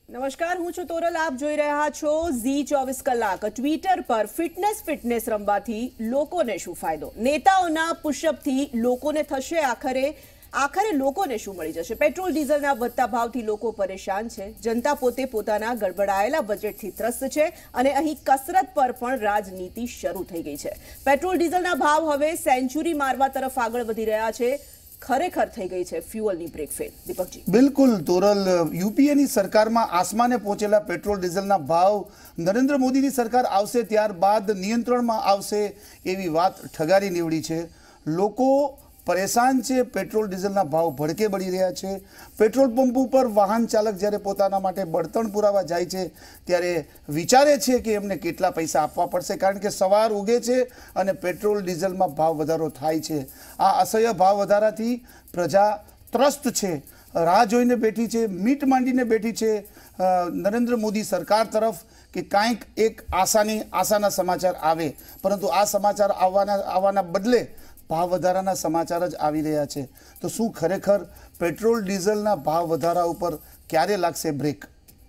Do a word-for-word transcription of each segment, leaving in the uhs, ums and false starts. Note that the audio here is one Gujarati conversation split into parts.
નમસ્કાર, હું છું તોરલ. આપ જોઈ રહ્યા છો ઝી ચોવીસ કલાક. ટ્વિટર પર ફિટનેસ ફિટનેસ રમવાથી લોકોને શું ફાયદો? નેતાઓના પુશઅપથી લોકોને થશે આખરે આખરે લોકોને શું મળી જશે? પેટ્રોલ ડીઝલના વધતા ભાવથી લોકો પરેશાન છે. જનતા પોતે પોતાના ગડબડાયેલા બજેટથી ત્રસ્ત છે અને અહીં કસરત પર પણ રાજનીતિ શરૂ થઈ ગઈ છે. પેટ્રોલ ડીઝલના ભાવ હવે સેન્ચુરી મારવા તરફ આગળ વધી રહ્યા છે. ખરેખર થઈ ગઈ છે ફ્યુઅલની બ્રેક ફેલ. દીપકજી. બિલકુલ તોરલ, યુપીએની સરકારમાં આસમાને પહોંચેલા પેટ્રોલ ડીઝલના ભાવ નરેન્દ્ર મોદીની સરકાર આવશે ત્યારબાદ નિયંત્રણમાં આવશે એવી વાત ઠગારી નીવડી છે. લોકો પરેશાન છે. પેટ્રોલ ડીઝલના ભાવ ભડકે બળી રહ્યા છે. પેટ્રોલ પંપ ઉપર વાહન ચાલક જ્યારે પોતાના માટે બળતણ પુરાવા જાય છે ત્યારે વિચારે છે કે એમને કેટલા પૈસા આપવા પડશે, કારણ કે સવાર ઉગે છે અને પેટ્રોલ ડીઝલમાં ભાવ વધારો થાય છે. આ અસહ્ય ભાવ વધારાથી પ્રજા ત્રસ્ત છે, રાહ જોઈને બેઠી છે, મીટ માંડીને બેઠી છે નરેન્દ્ર મોદી સરકાર તરફ કે કાંઈક એક આશાની આશાના સમાચાર આવે, પરંતુ આ સમાચાર આવવાના આવવાના બદલે ભાવ વધારાના સમાચાર જ આવી રહ્યા છે. તો શું ખરેખર પેટ્રોલ ડીઝલના ભાવ વધારા ઉપર ક્યારે લાગશે બ્રેક?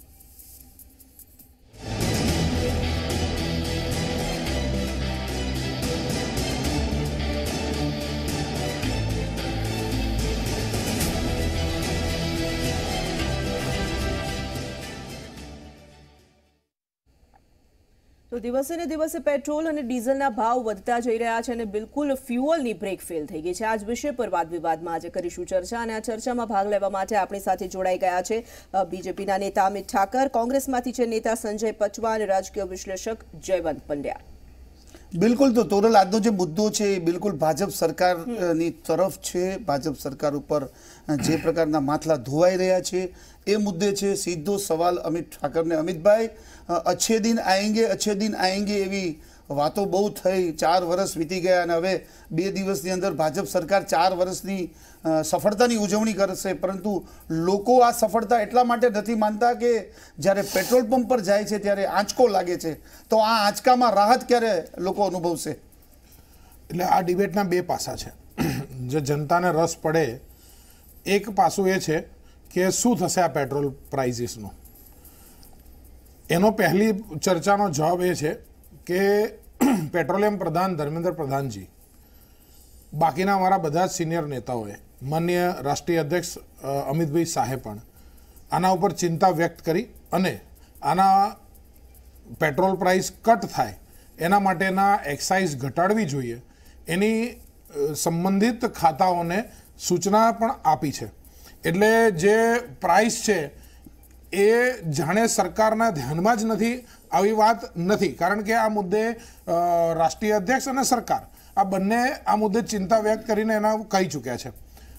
તો દિવસે ને દિવસે પેટ્રોલ અને ડીઝલના ભાવ વધતા જઈ રહ્યા છે અને બિલકુલ ફ્યુઅલની બ્રેક ફેલ થઈ ગઈ છે. આ જ વિષય પર વાદ વિવાદમાં આજે કરીશું ચર્ચા, અને આ ચર્ચામાં ભાગ લેવા માટે આપણી સાથે જોડાઈ ગયા છે બીજેપીના નેતા અમિત ઠાકર, કોંગ્રેસમાંથી છે નેતા સંજય પચવા અને રાજકીય વિશ્લેષક જયવંત પંડ્યા. બિલકુલ. તો તોરલ, આજનો જે મુદ્દો છે એ બિલકુલ ભાજપ સરકારની તરફ છે. ભાજપ સરકાર ઉપર જે પ્રકારના માથલા ધોવાઈ રહ્યા છે એ મુદ્દે છે. સીધો સવાલ અમિત ઠાકરને. અમિતભાઈ, અચ્છે દિન આएंगे અચ્છે દિન આएंगे એવી વાતો બહુ થઈ, ચાર વર્ષ વીતી ગયા અને હવે બે દિવસની અંદર ભાજપ સરકાર ચાર વર્ષની સફળતાની ઉજવણી કરશે, પરંતુ લોકો આ સફળતા એટલા માટે નથી માનતા કે જ્યારે પેટ્રોલ પંપ પર જાય છે ત્યારે આંચકો લાગે છે. તો આ આંચકામાં રાહત ક્યારે લોકો અનુભવશે? એટલે આ ડિબેટના બે પાસા છે. જે જનતાને રસ પડે એક પાસું એ છે કે શું થશે આ પેટ્રોલ પ્રાઇઝીસનું. એનો પહેલી ચર્ચાનો જવાબ એ છે કે પેટ્રોલિયમ પ્રધાન ધર્મેન્દ્ર પ્રધાનજી, બાકીના અમારા બધા જ સિનિયર નેતાઓએ, માનનીય રાષ્ટ્રીય અધ્યક્ષ અમિતભાઈ શાહે પણ આના ઉપર ચિંતા વ્યક્ત કરી અને આના પેટ્રોલ પ્રાઇસ કટ થાય એના માટેના એક્સાઇઝ ઘટાડવી જોઈએ એની સંબંધિત ખાતાઓને સૂચના પણ આપી છે. એટલે જે પ્રાઇસ છે એ જાણે સરકારના ધ્યાનમાં જ નથી આવી વાત નથી, કારણ કે આ મુદ્દે રાષ્ટ્રીય અધ્યક્ષ અને સરકાર આ બંને આ મુદ્દે ચિંતા વ્યક્ત કરીને એના કહી ચૂક્યા છે.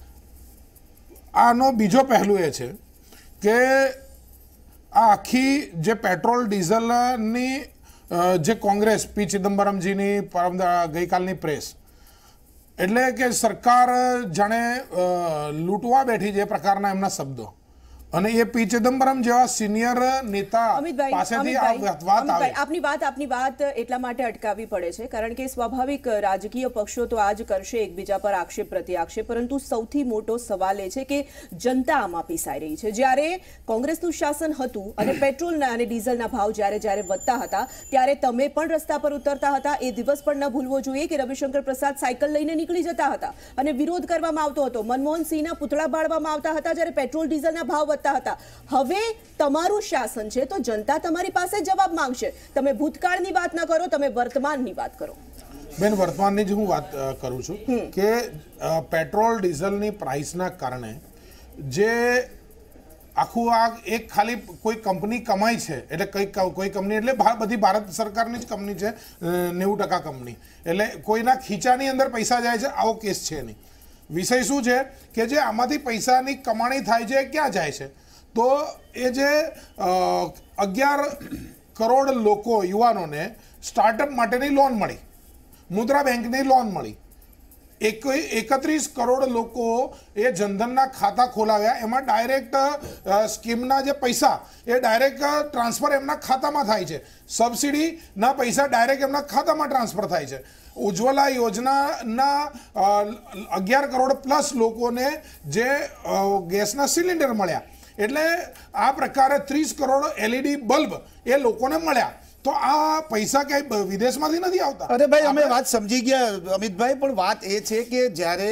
આનો બીજો પહેલું એ છે કે આ આખી જે પેટ્રોલ ડીઝલની જે કોંગ્રેસ પી ચિદમ્બરમજીની પરમ ગઈકાલની પ્રેસ, એટલે કે સરકાર જાણે લૂંટવા બેઠી જે પ્રકારના એમના શબ્દો, અને એ પી ચિદમ્બરમ જેવા સિનિયર નેતા પાસેથી આ વાત આવે. આપની વાત આપની વાત એટલા માટે અટકાવવી પડે છે કારણ કે સ્વાભાવિક રાજકીય પક્ષો તો આજ કરશે, એકબીજા પર આક્ષેપ પ્રતિ આક્ષેપ, પરંતુ સૌથી મોટો સવાલ એ છે કે જનતા આમાં પીસાઈ રહી છે. જ્યારે કોંગ્રેસનું શાસન હતું અને પેટ્રોલના અને ડીઝલના ભાવ જ્યારે જ્યારે વધતા હતા ત્યારે તમે પણ રસ્તા પર ઉતરતા હતા. એ દિવસ પણ ન ભૂલવો જોઈએ કે રવિશંકર પ્રસાદ સાયકલ લઈને નીકળી જતા હતા અને વિરોધ કરવામાં આવતો હતો. મનમોહન સિંહના પુતળા બાળવામાં આવતા હતા જ્યારે પેટ્રોલ ડીઝલના ભાવ હતા. હવે તમારું શાસન છે તો જનતા તમારી પાસે જવાબ માંગશે. તમે ભૂતકાળની વાત ન કરો, તમે વર્તમાનની વાત કરો. બેન, વર્તમાનની જ હું વાત કરું છું કે પેટ્રોલ ડીઝલની પ્રાઇસના કારણે જે આખું આ એક ખાલી કોઈ કંપની કમાય છે, એટલે કઈ કોઈ કંપની એટલે બધી ભારત સરકારની જ કંપની છે, નેવું ટકા કંપની, એટલે કોઈના ખીચાની અંદર પૈસા જાય છે આવો કેસ છે નહીં. વિષય શું છે કે જે આમાંથી પૈસાની કમાણી થાય છે ક્યાં જાય છે? તો એ જે અગિયાર કરોડ લોકો યુવાનોને સ્ટાર્ટઅપ માટેની લોન મળી, મુદ્રા બેંકની લોન મળી, એક એકત્રીસ કરોડ લોકો એ જનધનના ખાતા ખોલાવ્યા, એમાં ડાયરેક્ટ સ્કીમના જે પૈસા એ ડાયરેક્ટ ટ્રાન્સફર એમના ખાતામાં થાય છે. સબસિડીના પૈસા ડાયરેક્ટ એમના ખાતામાં ટ્રાન્સફર થાય છે. ઉજ્જવલા યોજનાના અગિયાર કરોડ પ્લસ લોકોને જે ગેસના સિલિન્ડર મળ્યા એટલે આ પ્રકારે ત્રીસ કરોડ એલઈડી બલ્બ એ લોકોને મળ્યા. તો આ પૈસા ક્યાંય વિદેશમાંથી નથી આવતા. અરે ભાઈ અમે વાત સમજી ગયા અમિતભાઈ, પણ વાત એ છે કે જ્યારે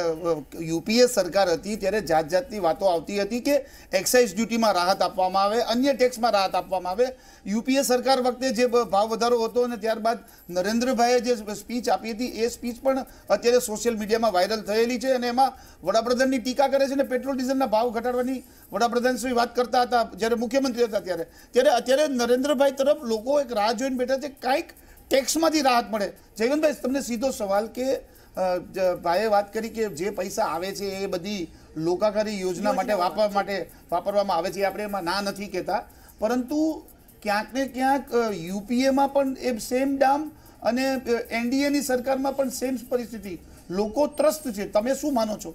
યુપીએ સરકાર હતી ત્યારે જાત જાતની વાતો આવતી હતી કે એક્સાઇઝ ડ્યુટીમાં રાહત આપવામાં આવે, અન્ય ટેક્સમાં રાહત આપવામાં આવે. યુપીએ સરકાર વખતે જે ભાવ વધારો હતો અને ત્યારબાદ નરેન્દ્રભાઈએ જે સ્પીચ આપી હતી એ સ્પીચ પણ અત્યારે સોશિયલ મીડિયામાં વાયરલ થયેલી છે અને એમાં વડાપ્રધાનની ટીકા કરે છે અને પેટ્રોલ ડીઝલના ભાવ ઘટાડવાની વડાપ્રધાન શ્રી વાત કરતા હતા જ્યારે મુખ્યમંત્રી હતા ત્યારે. ત્યારે અત્યારે નરેન્દ્રભાઈ તરફ લોકો એક રાહ જોઈને બેઠા છે કાંઈક ટેક્સમાંથી રાહત મળે. જયવંતભાઈ તમને સીધો સવાલ કે ભાઈએ વાત કરી કે જે પૈસા આવે છે એ બધી લોકાકારી યોજના માટે વાપરવા માટે વાપરવામાં આવે છે, આપણે એમાં ના નથી કહેતા, પરંતુ ક્યાંક ને ક્યાંક યુપીએમાં પણ એ સેમ ડામ અને એનડીએની સરકારમાં પણ સેમ પરિસ્થિતિ, લોકો ત્રસ્ત છે. તમે શું માનો છો?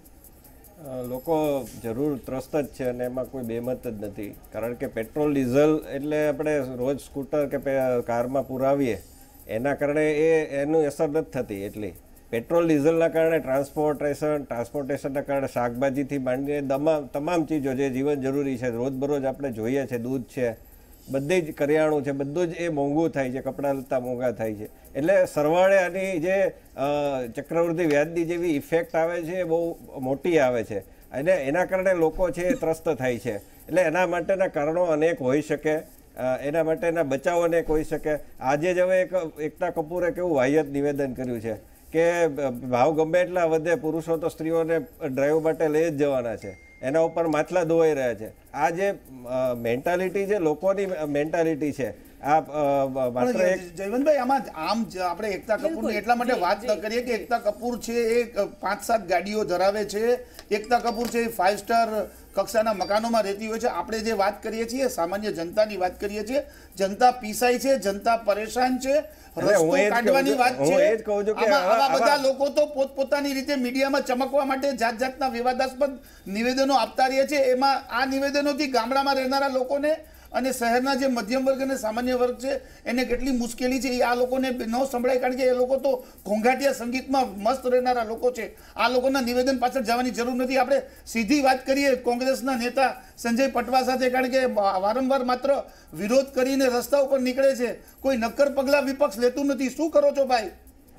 લોકો જરૂર ત્રસ્ત જ છે અને એમાં કોઈ બેમત જ નથી. કારણ કે પેટ્રોલ ડીઝલ એટલે આપણે રોજ સ્કૂટર કે કારમાં પુરાવીએ એના કારણે એ એનું અસર નથી થતી એટલી. પેટ્રોલ ડીઝલના કારણે ટ્રાન્સપોર્ટેશન ટ્રાન્સપોર્ટેશનના કારણે શાકભાજીથી માંડીને તમામ તમામ ચીજો જે જીવન જરૂરી છે, રોજબરોજ આપણે જોઈએ છે, દૂધ છે, બધી જ કરિયાણું છે, બધું જ એ મોંઘું થાય છે, કપડાં લત્તા મોંઘા થાય છે. એટલે સરવાળે આની જે ચક્રવૃદ્ધિ વ્યાજની જેવી ઇફેક્ટ આવે છે એ બહુ મોટી આવે છે અને એના કારણે લોકો છે એ ત્રસ્ત થાય છે. એટલે એના માટેના કારણો અનેક હોઈ શકે, એના માટેના બચાવ અનેક હોઈ શકે. આજે જ હવે એક એકતા કપૂરે કેવું વાહિયાત નિવેદન કર્યું છે કે ભાવ ગમે એટલા વધે, પુરુષો તો સ્ત્રીઓને ડ્રાઈવ માટે લઈ જ જવાના છે, એના ઉપર માછલા ધોવાઈ રહ્યા છે. આ જે મેન્ટાલિટી છે, લોકોની મેન્ટાલિટી છે, આ માત્ર એક જયવંતભાઈ આમાં આમ આપણે એકતા કપૂરની એટલા માટે વાત ન કરીએ કે એકતા કપૂર છે એ પાંચ સાત ગાડીઓ ધરાવે છે, એકતા કપૂર છે એ ફાઇવ સ્ટાર કક્ષાના મકાનોમાં રહેતી હોય છે. આપણે જે વાત કરીએ છીએ સામાન્ય જનતાની વાત કરીએ છીએ. જનતા પીસાય છે, જનતા પરેશાન છે, રસ્તો કાઢવાની વાત છે. આવા બધા લોકો તો પોતપોતાની રીતે મીડિયામાં ચમકવા માટે જાત જાતના વિવાદાસ્પદ નિવેદનો આપતા રહે છે. એમાં આ નિવેદનોથી ગામડામાં રહેનારા લોકોને અને શહેરના જે મધ્યમ વર્ગ અને સામાન્ય વર્ગ છે એને કેટલી મુશ્કેલી છે એ આ લોકોને ન સંભળાય, કારણ કે એ લોકો તો ઘોંઘાટિયા સંગીતમાં મસ્ત રહેનારા લોકો છે. આ લોકોના નિવેદન પાછળ જવાની જરૂર નથી. આપણે સીધી વાત કરીએ કોંગ્રેસના નેતા સંજય પટવા સાથે, કારણ કે વારંવાર માત્ર વિરોધ કરીને રસ્તા ઉપર નીકળે છે, કોઈ નક્કર પગલા વિપક્ષ લેતું નથી. શું કરો છો ભાઈ?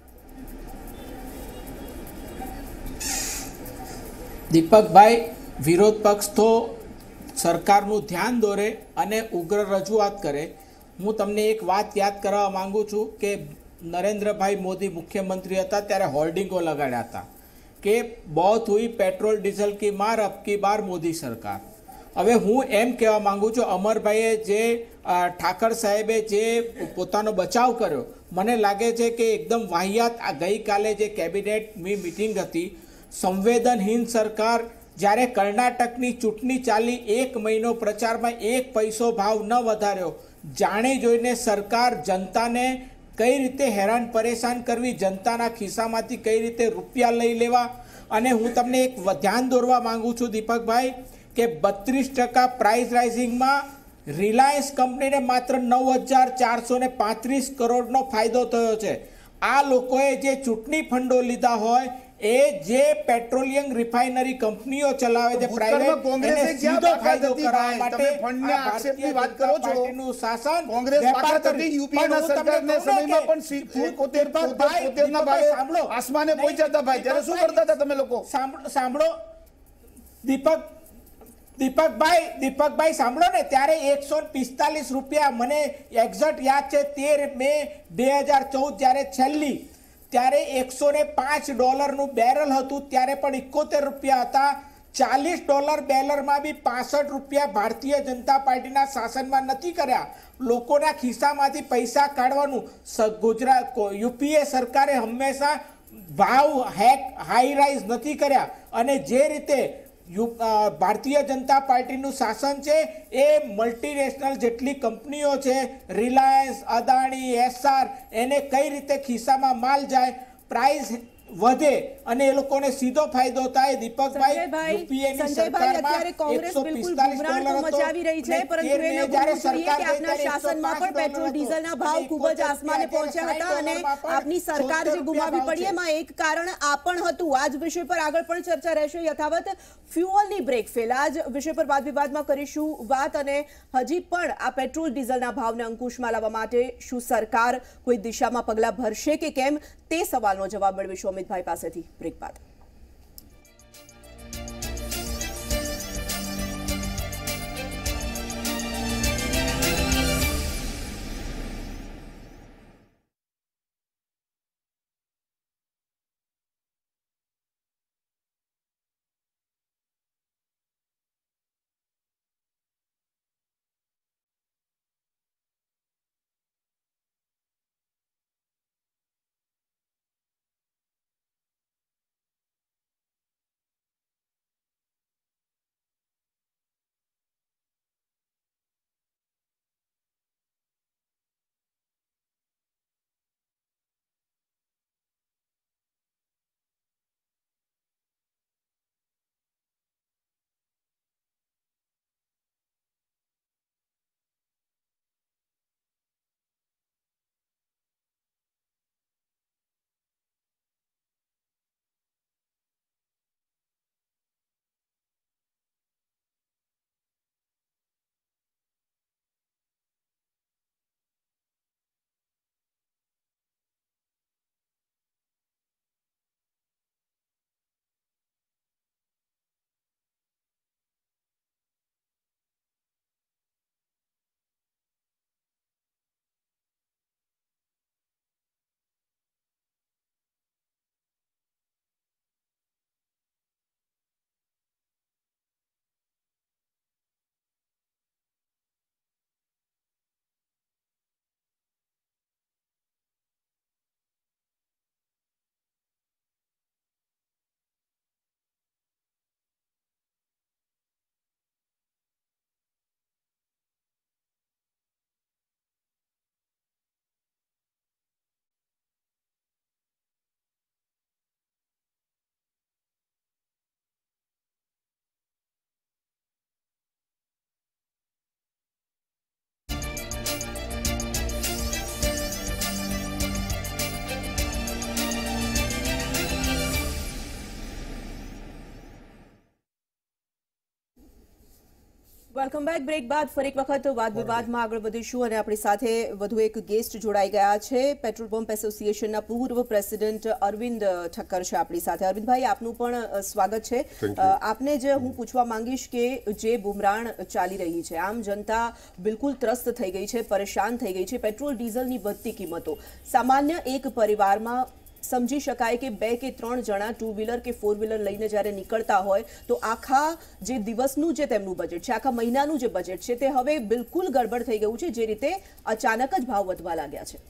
દીપકભાઈ, વિરોધ પક્ષ તો સરકારનું ધ્યાન દોરે અને ઉગ્ર રજૂઆત કરે. હું તમને એક વાત યાદ કરાવવા માંગુ છું કે નરેન્દ્રભાઈ મોદી મુખ્યમંત્રી હતા ત્યારે હોર્ડિંગો લગાડ્યા હતા કે બહુત હુઈ પેટ્રોલ ડીઝલ કી માર, અબ કી બાર મોદી સરકાર. હવે હું એમ કહેવા માંગુ છું, અમરભાઈએ જે ઠાકર સાહેબે જે પોતાનો બચાવ કર્યો, મને લાગે છે કે એકદમ વાહિયાત. આ ગઈકાલે જે કેબિનેટની મિટિંગ હતી, સંવેદનહીન સરકાર. જ્યારે કર્ણાટકની ચૂંટણી ચાલી, એક મહિનો પ્રચારમાં એક પૈસો ભાવ ન વધાર્યો. જાણી જોઈને સરકાર જનતાને કઈ રીતે હેરાન પરેશાન કરવી, જનતાના ખિસ્સામાંથી કઈ રીતે રૂપિયા લઈ લેવા. અને હું તમને એક ધ્યાન દોરવા માંગુ છું દીપકભાઈ કે બત્રીસ ટકા પ્રાઇસ રાઇઝિંગમાં રિલાયન્સ કંપનીને માત્ર નવ હજાર ચારસો ને પાંત્રીસ કરોડનો ફાયદો થયો છે. આ લોકોએ જે ચૂંટણી ફંડો લીધા હોય એ જે પેટ્રોલિયમ રિફાઇનરી કંપનીઓ ચલાવે છે પ્રાઇવેટ, એને સીધો ફાયદો કરવા માટે ફંડના આક્ષેપની વાત કરો છો. પાર્ટીનું શાસન કોંગ્રેસ તાકાત હતી યુપીએના સરકારના સમયમાં પણ એકોતેર ના ભાવે આસમાને પહોંચ્યા હતા ભાઈ. ત્યારે શું કરતા હતા તમે લોકો? સાંભળો દીપક દીપકભાઈ દીપકભાઈ સાંભળો ને, ત્યારે એકસો પિસ્તાલીસ રૂપિયા, મને એક્ઝેક્ટ યાદ છે, તેર મે બે હજાર ચૌદ જ્યારે છેલ્લી, ત્યારે એકસો ને પાંચ ડોલરનું બેરલ હતું, ત્યારે પણ એકોતેર રૂપિયા હતા. ચાલીસ ડોલર બેરલમાં બી પાસઠ રૂપિયા ભારતીય જનતા પાર્ટીના શાસનમાં નથી કર્યા. લોકોના ખિસ્સામાંથી પૈસા કાઢવાનું ગુજરાત યુપીએ સરકારે હંમેશા ભાવ હેક હાઈ રાઇઝ નથી કર્યા. અને જે રીતે ભારતીય જનતા પાર્ટીનું શાસન છે એ મલ્ટીનેશનલ જેટલી કંપનીઓ છે, રિલાયન્સ, અદાણી, એસઆર, એને કઈ રીતે ખિસ્સામાં માલ જાય, પ્રાઇસ વધે અને એ લોકોને સીધો ફાયદો થાય. દીપકભાઈ, સંજયભાઈ, યુપીએની સંજયભાઈ, સરકારમાં અત્યારે કોંગ્રેસ એકસો બિલકુલ પિસ્તાલીસ બુમરાણ તો ડોલર હતો મચાવી રહી છે, અને પરંતુ તેર મે એને જ્યારે ભૂલવું જોઈએ સરકાર કે આપના ગઈ ત્યારે શાસનમાં પણ એકસો પાંચ પેટ્રોલ ડોલર ડીઝલના હતો. ભાવ અને ખૂબ જ એકોતેર આસમાને રૂપિયા પહોંચ્યા હતા અને ડોલરમાં પણ આપની સરકાર જે છોતેર ગુમાવી રૂપિયા પડી એમાં એક કારણ આ પણ હતું. આ જ વિષય પર આગળ પણ ચર્ચા રહેશે. યથાવત ફ્યુઅલની બ્રેક ફેલ, આ જ વિષય પર વાદ વિવાદમાં કરીશું વાત. અને હજી પણ આ પેટ્રોલ ડીઝલના ભાવને અંકુશમાં લાવવા માટે શું સરકાર કોઈ દિશામાં પગલાં ભરશે કે કેમ, તે સવાલનો જવાબ મેળવીશું અમિતભાઈ પાસેથી બ્રેક બાદ. Welcome back. બ્રેક બાદ ફરી એક વખત વાદ વિવાદમાં આગળ વધીશું અને આપણી સાથે વધુ એક ગેસ્ટ જોડાઈ ગયા છે. પેટ્રોલ પંપ એસોસિએશનના પૂર્વ પ્રેસિડેન્ટ અરવિંદ ઠક્કર છે આપણી સાથે. અરવિંદભાઈ, આપનું પણ સ્વાગત છે. આપને જે હું પૂછવા માંગીશ કે જે બુમરાણ ચાલી રહી છે, આમ જનતા બિલકુલ ત્રસ્ત થઈ ગઈ છે, પરેશાન થઈ ગઈ છે. પેટ્રોલ ડીઝલની વધતી કિંમતો, સામાન્ય એક પરિવારમાં સમજી શકાય કે બે કે ત્રણ જણા ટુ વ્હીલર કે ફોર વ્હીલર લઈને જ્યારે નીકળતા હોય તો આખા જે દિવસનું જે તેમનું બજેટ છે, આખા મહિનાનું જે બજેટ છે, તે હવે બિલકુલ ગડબડ થઈ ગયું છે, જે રીતે અચાનક જ ભાવ વધવા લાગ્યા છે.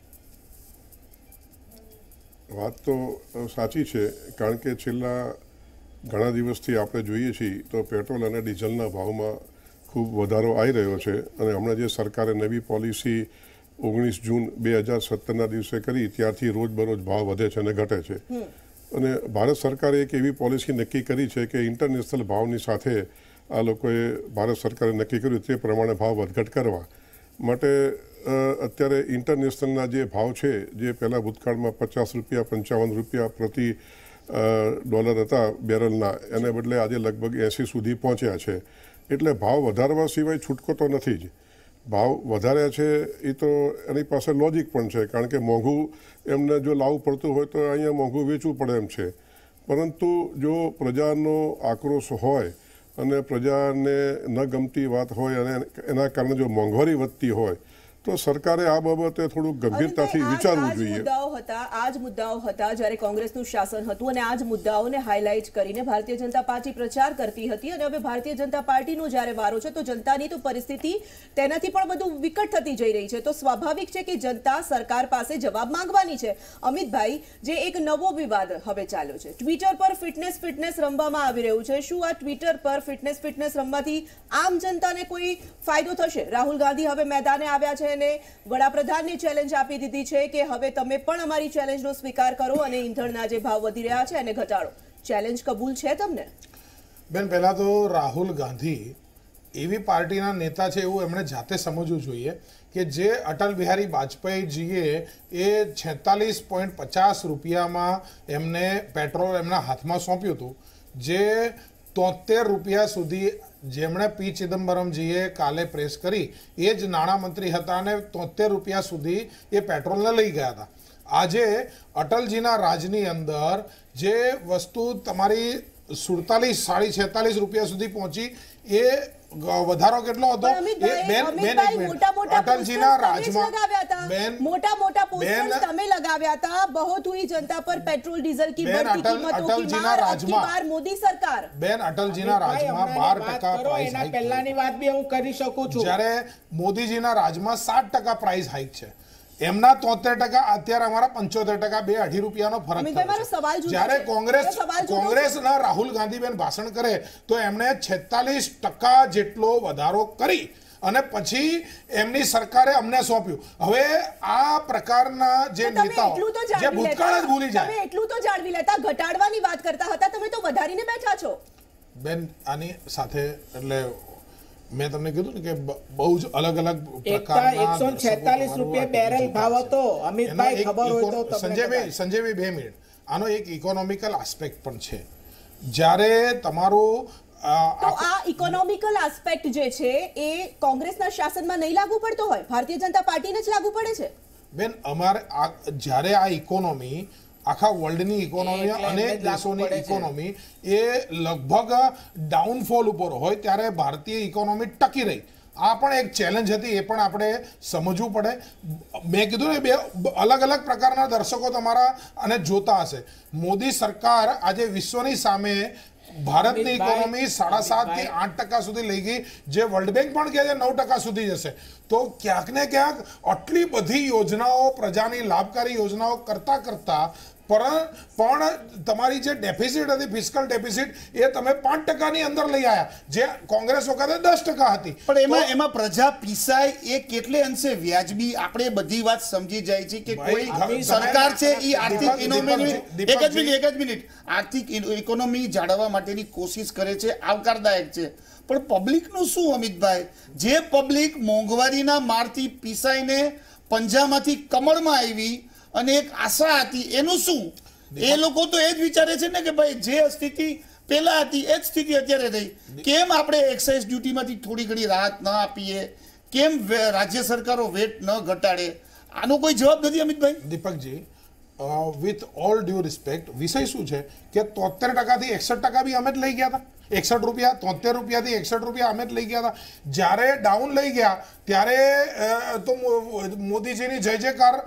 વાત તો સાચી છે, કારણ કે છેલ્લા ઘણા દિવસથી આપણે જોઈએ છીએ તો પેટ્રોલ અને ડીઝલના ભાવમાં ખૂબ વધારો આવી રહ્યો છે. અને હમણાં જે સરકારે નવી પોલિસી ઓગણીસ જૂન બે હજાર સત્તરના દિવસે કરી ત્યારથી રોજબરોજ ભાવ વધે છે અને ઘટે છે. અને ભારત સરકારે એક એવી પોલિસી નક્કી કરી છે કે ઇન્ટરનેશનલ ભાવની સાથે આ લોકોએ ભારત સરકારે નક્કી કર્યું તે પ્રમાણે ભાવ વધઘટ કરવા માટે અત્યારે ઇન્ટરનેશનલના જે ભાવ છે, જે પહેલાં ભૂતકાળમાં પચાસ રૂપિયા પંચાવન રૂપિયા પ્રતિ ડોલર હતા બેરલના, એને બદલે આજે લગભગ એંસી સુધી પહોંચ્યા છે. એટલે ભાવ વધારવા સિવાય છૂટકો તો નથી જ. ભાવ વધાર્યા છે એ તો એની પાસે લોજિક પણ છે, કારણ કે મોંઘું એમને જો લાવવું પડતું હોય તો અહીંયા મોંઘું વેચવું પડે એમ છે. પરંતુ જો પ્રજાનો આક્રોશ હોય અને પ્રજાને ન ગમતી વાત હોય અને એના કારણે જો મોંઘવારી વધતી હોય તો સરકારે આ બાબતે થોડું ગંભીરતાથી વિચારવું જોઈએ. મુદ્દાઓ હતા આ જ મુદ્દાઓ હતા જ્યારે કોંગ્રેસનું શાસન હતું અને આ જ મુદ્દાઓને હાઇલાઇટ કરીને ભારતીય જનતા પાર્ટી પ્રચાર કરતી હતી. અને હવે ભારતીય જનતા પાર્ટીનો જ્યારે વારો છે તો જનતાની તો પરિસ્થિતિ તેનાથી પણ વધુ વિકટ થતી જઈ રહી છે. તો સ્વાભાવિક છે કે જનતા સરકાર પાસે જવાબ માંગવાની છે. અમિતભાઈ, જે એક નવો વિવાદ હવે ચાલ્યો છે, ટ્વિટર પર ફિટનેસ ફિટનેસ રમવામાં આવી રહ્યું છે, શું આ ટ્વિટર પર ફિટનેસ ફિટનેસ રમવાથી આમ જનતાને કોઈ ફાયદો થશે? રાહુલ ગાંધી હવે મેદાને આવ્યા છે, અને વડાપ્રધાનને ચેલેન્જ આપી દીધી છે કે હવે તમે પણ અમારી ચેલેન્જનો સ્વીકાર કરો અને ઈંધણના જે ભાવ વધી રહ્યા છે એને ઘટાડો. ચેલેન્જ કબૂલ છે તમને? બેન, પહેલા તો રાહુલ ગાંધી એવી પાર્ટીના નેતા છે એવું એમણે જાતે સમજવું જોઈએ કે જે અટલ બિહારી વાજપેયીજીએ એ છેતાલીસ પોઈન્ટ પચાસ રૂપિયામાં એમને પેટ્રોલ એમના હાથમાં સોંપ્યું હતું, જે તોતેર રૂપિયા સુધી જેમણે પી ચિદમ્બરમજીએ કાલે પ્રેસ કરી એ જ નાણામંત્રી હતા અને તોતેર રૂપિયા સુધી એ પેટ્રોલને લઈ ગયા હતા. આજે અટલજીના રાજની અંદર જે વસ્તુ તમારી સુડતાલીસ સાડી છેતાલીસ રૂપિયા સુધી પહોંચી એ વધારો કેટલો હતો? અટલજીના રાજમાં બેન મોટા મોટા પોસ્ટર્સ તમે લગાવ્યા હતા, बहुत हुई जनता पर पेट्रोल डीजल की बढ़ती कीमतों की मार, अब की बार मोदी सरकार. બેન, અટલજીના રાજમાં બાર ટકા પ્રાઇસ હાઇક. પહેલાની વાત બી હું કરી શકું છું. જ્યારે મોદીજીના રાજમાં સાત ટકા પ્રાઇસ હાઇક છે. એમના તોતેર ટકા, અત્યારે અમારા પંચોતેર ટકા, બે અઢી રૂપિયાનો ફરક થયો. જ્યારે કોંગ્રેસ કોંગ્રેસના રાહુલ ગાંધીબેન ભાષણ કરે તો એમણે છેતાલીસ ટકા જેટલો વધારો કરી અને પછી એમની સરકારે અમને સોંપ્યું. હવે આ પ્રકારના જે નેતાઓ જે ભૂતકાળ જ ભૂલી જાય, તમે એટલું તો જાળવી લેતા, ઘટાડવાની વાત કરતા હતા, તમે તો વધારીને બેઠા છો. બેન, આની સાથે એટલે મેં તમને કીધું ને કે બહુ જ અલગ અલગ પ્રકારના એકસો છેતાલીસ રૂપિયા બેરલ ભાવ હતો. અમિતભાઈ, ખબર હોય તો સંજયભાઈ સંજયભાઈ બે મિનિટ, આનો એક ઇકોનોમિકલ આસ્પેક્ટ પણ છે. જ્યારે તમારું તો આ ઇકોનોમિકલ આસ્પેક્ટ જે છે એ કોંગ્રેસના શાસનમાં નહીં લાગુ પડતો હોય, ભારતીય જનતા પાર્ટીને જ લાગુ પડે છે. બેન, અમારે જ્યારે આ ઇકોનોમી આખા વર્લ્ડની ઇકોનોમી અનેક દેશોની ઇકોનોમી એ લગભગ ડાઉનફોલ ઉપર હોય ત્યારે ભારતીય ઇકોનોમી ટકી રહી. આ પણ એક ચેલેન્જ હતી, એ પણ આપણે સમજવું પડે. મેં કીધું ને, બે અલગ અલગ પ્રકારના દર્શકો તમારા અને જોતા હશે. મોદી સરકાર આજે વિશ્વની સામે ભારતની ઇકોનોમી સાડા સાત થી આઠ ટકા સુધી લઈ ગઈ, જે વર્લ્ડ બેંક પણ કહે છે નવ ટકા સુધી જશે. તો ક્યાંક ને ક્યાંક આટલી બધી યોજનાઓ, પ્રજાની લાભકારી યોજનાઓ કરતા કરતા પણ તમારી જે ડેફિસિટ હતી, ફિસ્કલ ડેફિસિટ, એ તમે પાંચ ટકાની અંદર લઈ આવ્યા, જે કોંગ્રેસ વખતે દસ ટકા હતી. પણ એમાં એમાં પ્રજા પીસાય એ કેટલે અંશે વ્યાજબી? આપણે બધી વાત સમજી જાય છે કે કોઈ સરકાર છે એ આર્થિક ઇકોનોમી, એક જ મિનિટ એક જ મિનિટ આર્થિક ઇકોનોમી જાળવવા માટેની કોશિશ કરે છે, આવકારદાયક છે. પણ પબ્લિકનું શું અમિતભાઈ? જે પબ્લિક મોંઘવારીના મારથી પીસાઈને પંજામાંથી કમળમાં આવી અને એક આશા હતી, એનું શું? એ લોકો તો એ જ વિચારે છે ને કે ભાઈ જે સ્થિતિ પહેલા હતી એ જ સ્થિતિ અત્યારે રહી. કેમ આપણે એક્સાઇઝ ડ્યુટીમાંથી થોડી ઘણી રાહત ન આપીએ? કેમ રાજ્ય સરકારો વેટ ન ઘટાડે? આનો કોઈ જવાબ નથી Amitbhai. Deepakji, with all due respect, વિષય શું છે કે તોતેર ટકાથી એકસઠ ટકા બી અમે જ લઈ ગયા હતા. એકસઠ રૂપિયા તોતેર રૂપિયાથી એકસઠ રૂપિયા અમે જ લઈ ગયા હતા. જ્યારે ડાઉન લઈ ગયા ત્યારે તો મોદીજીની જય જયકાર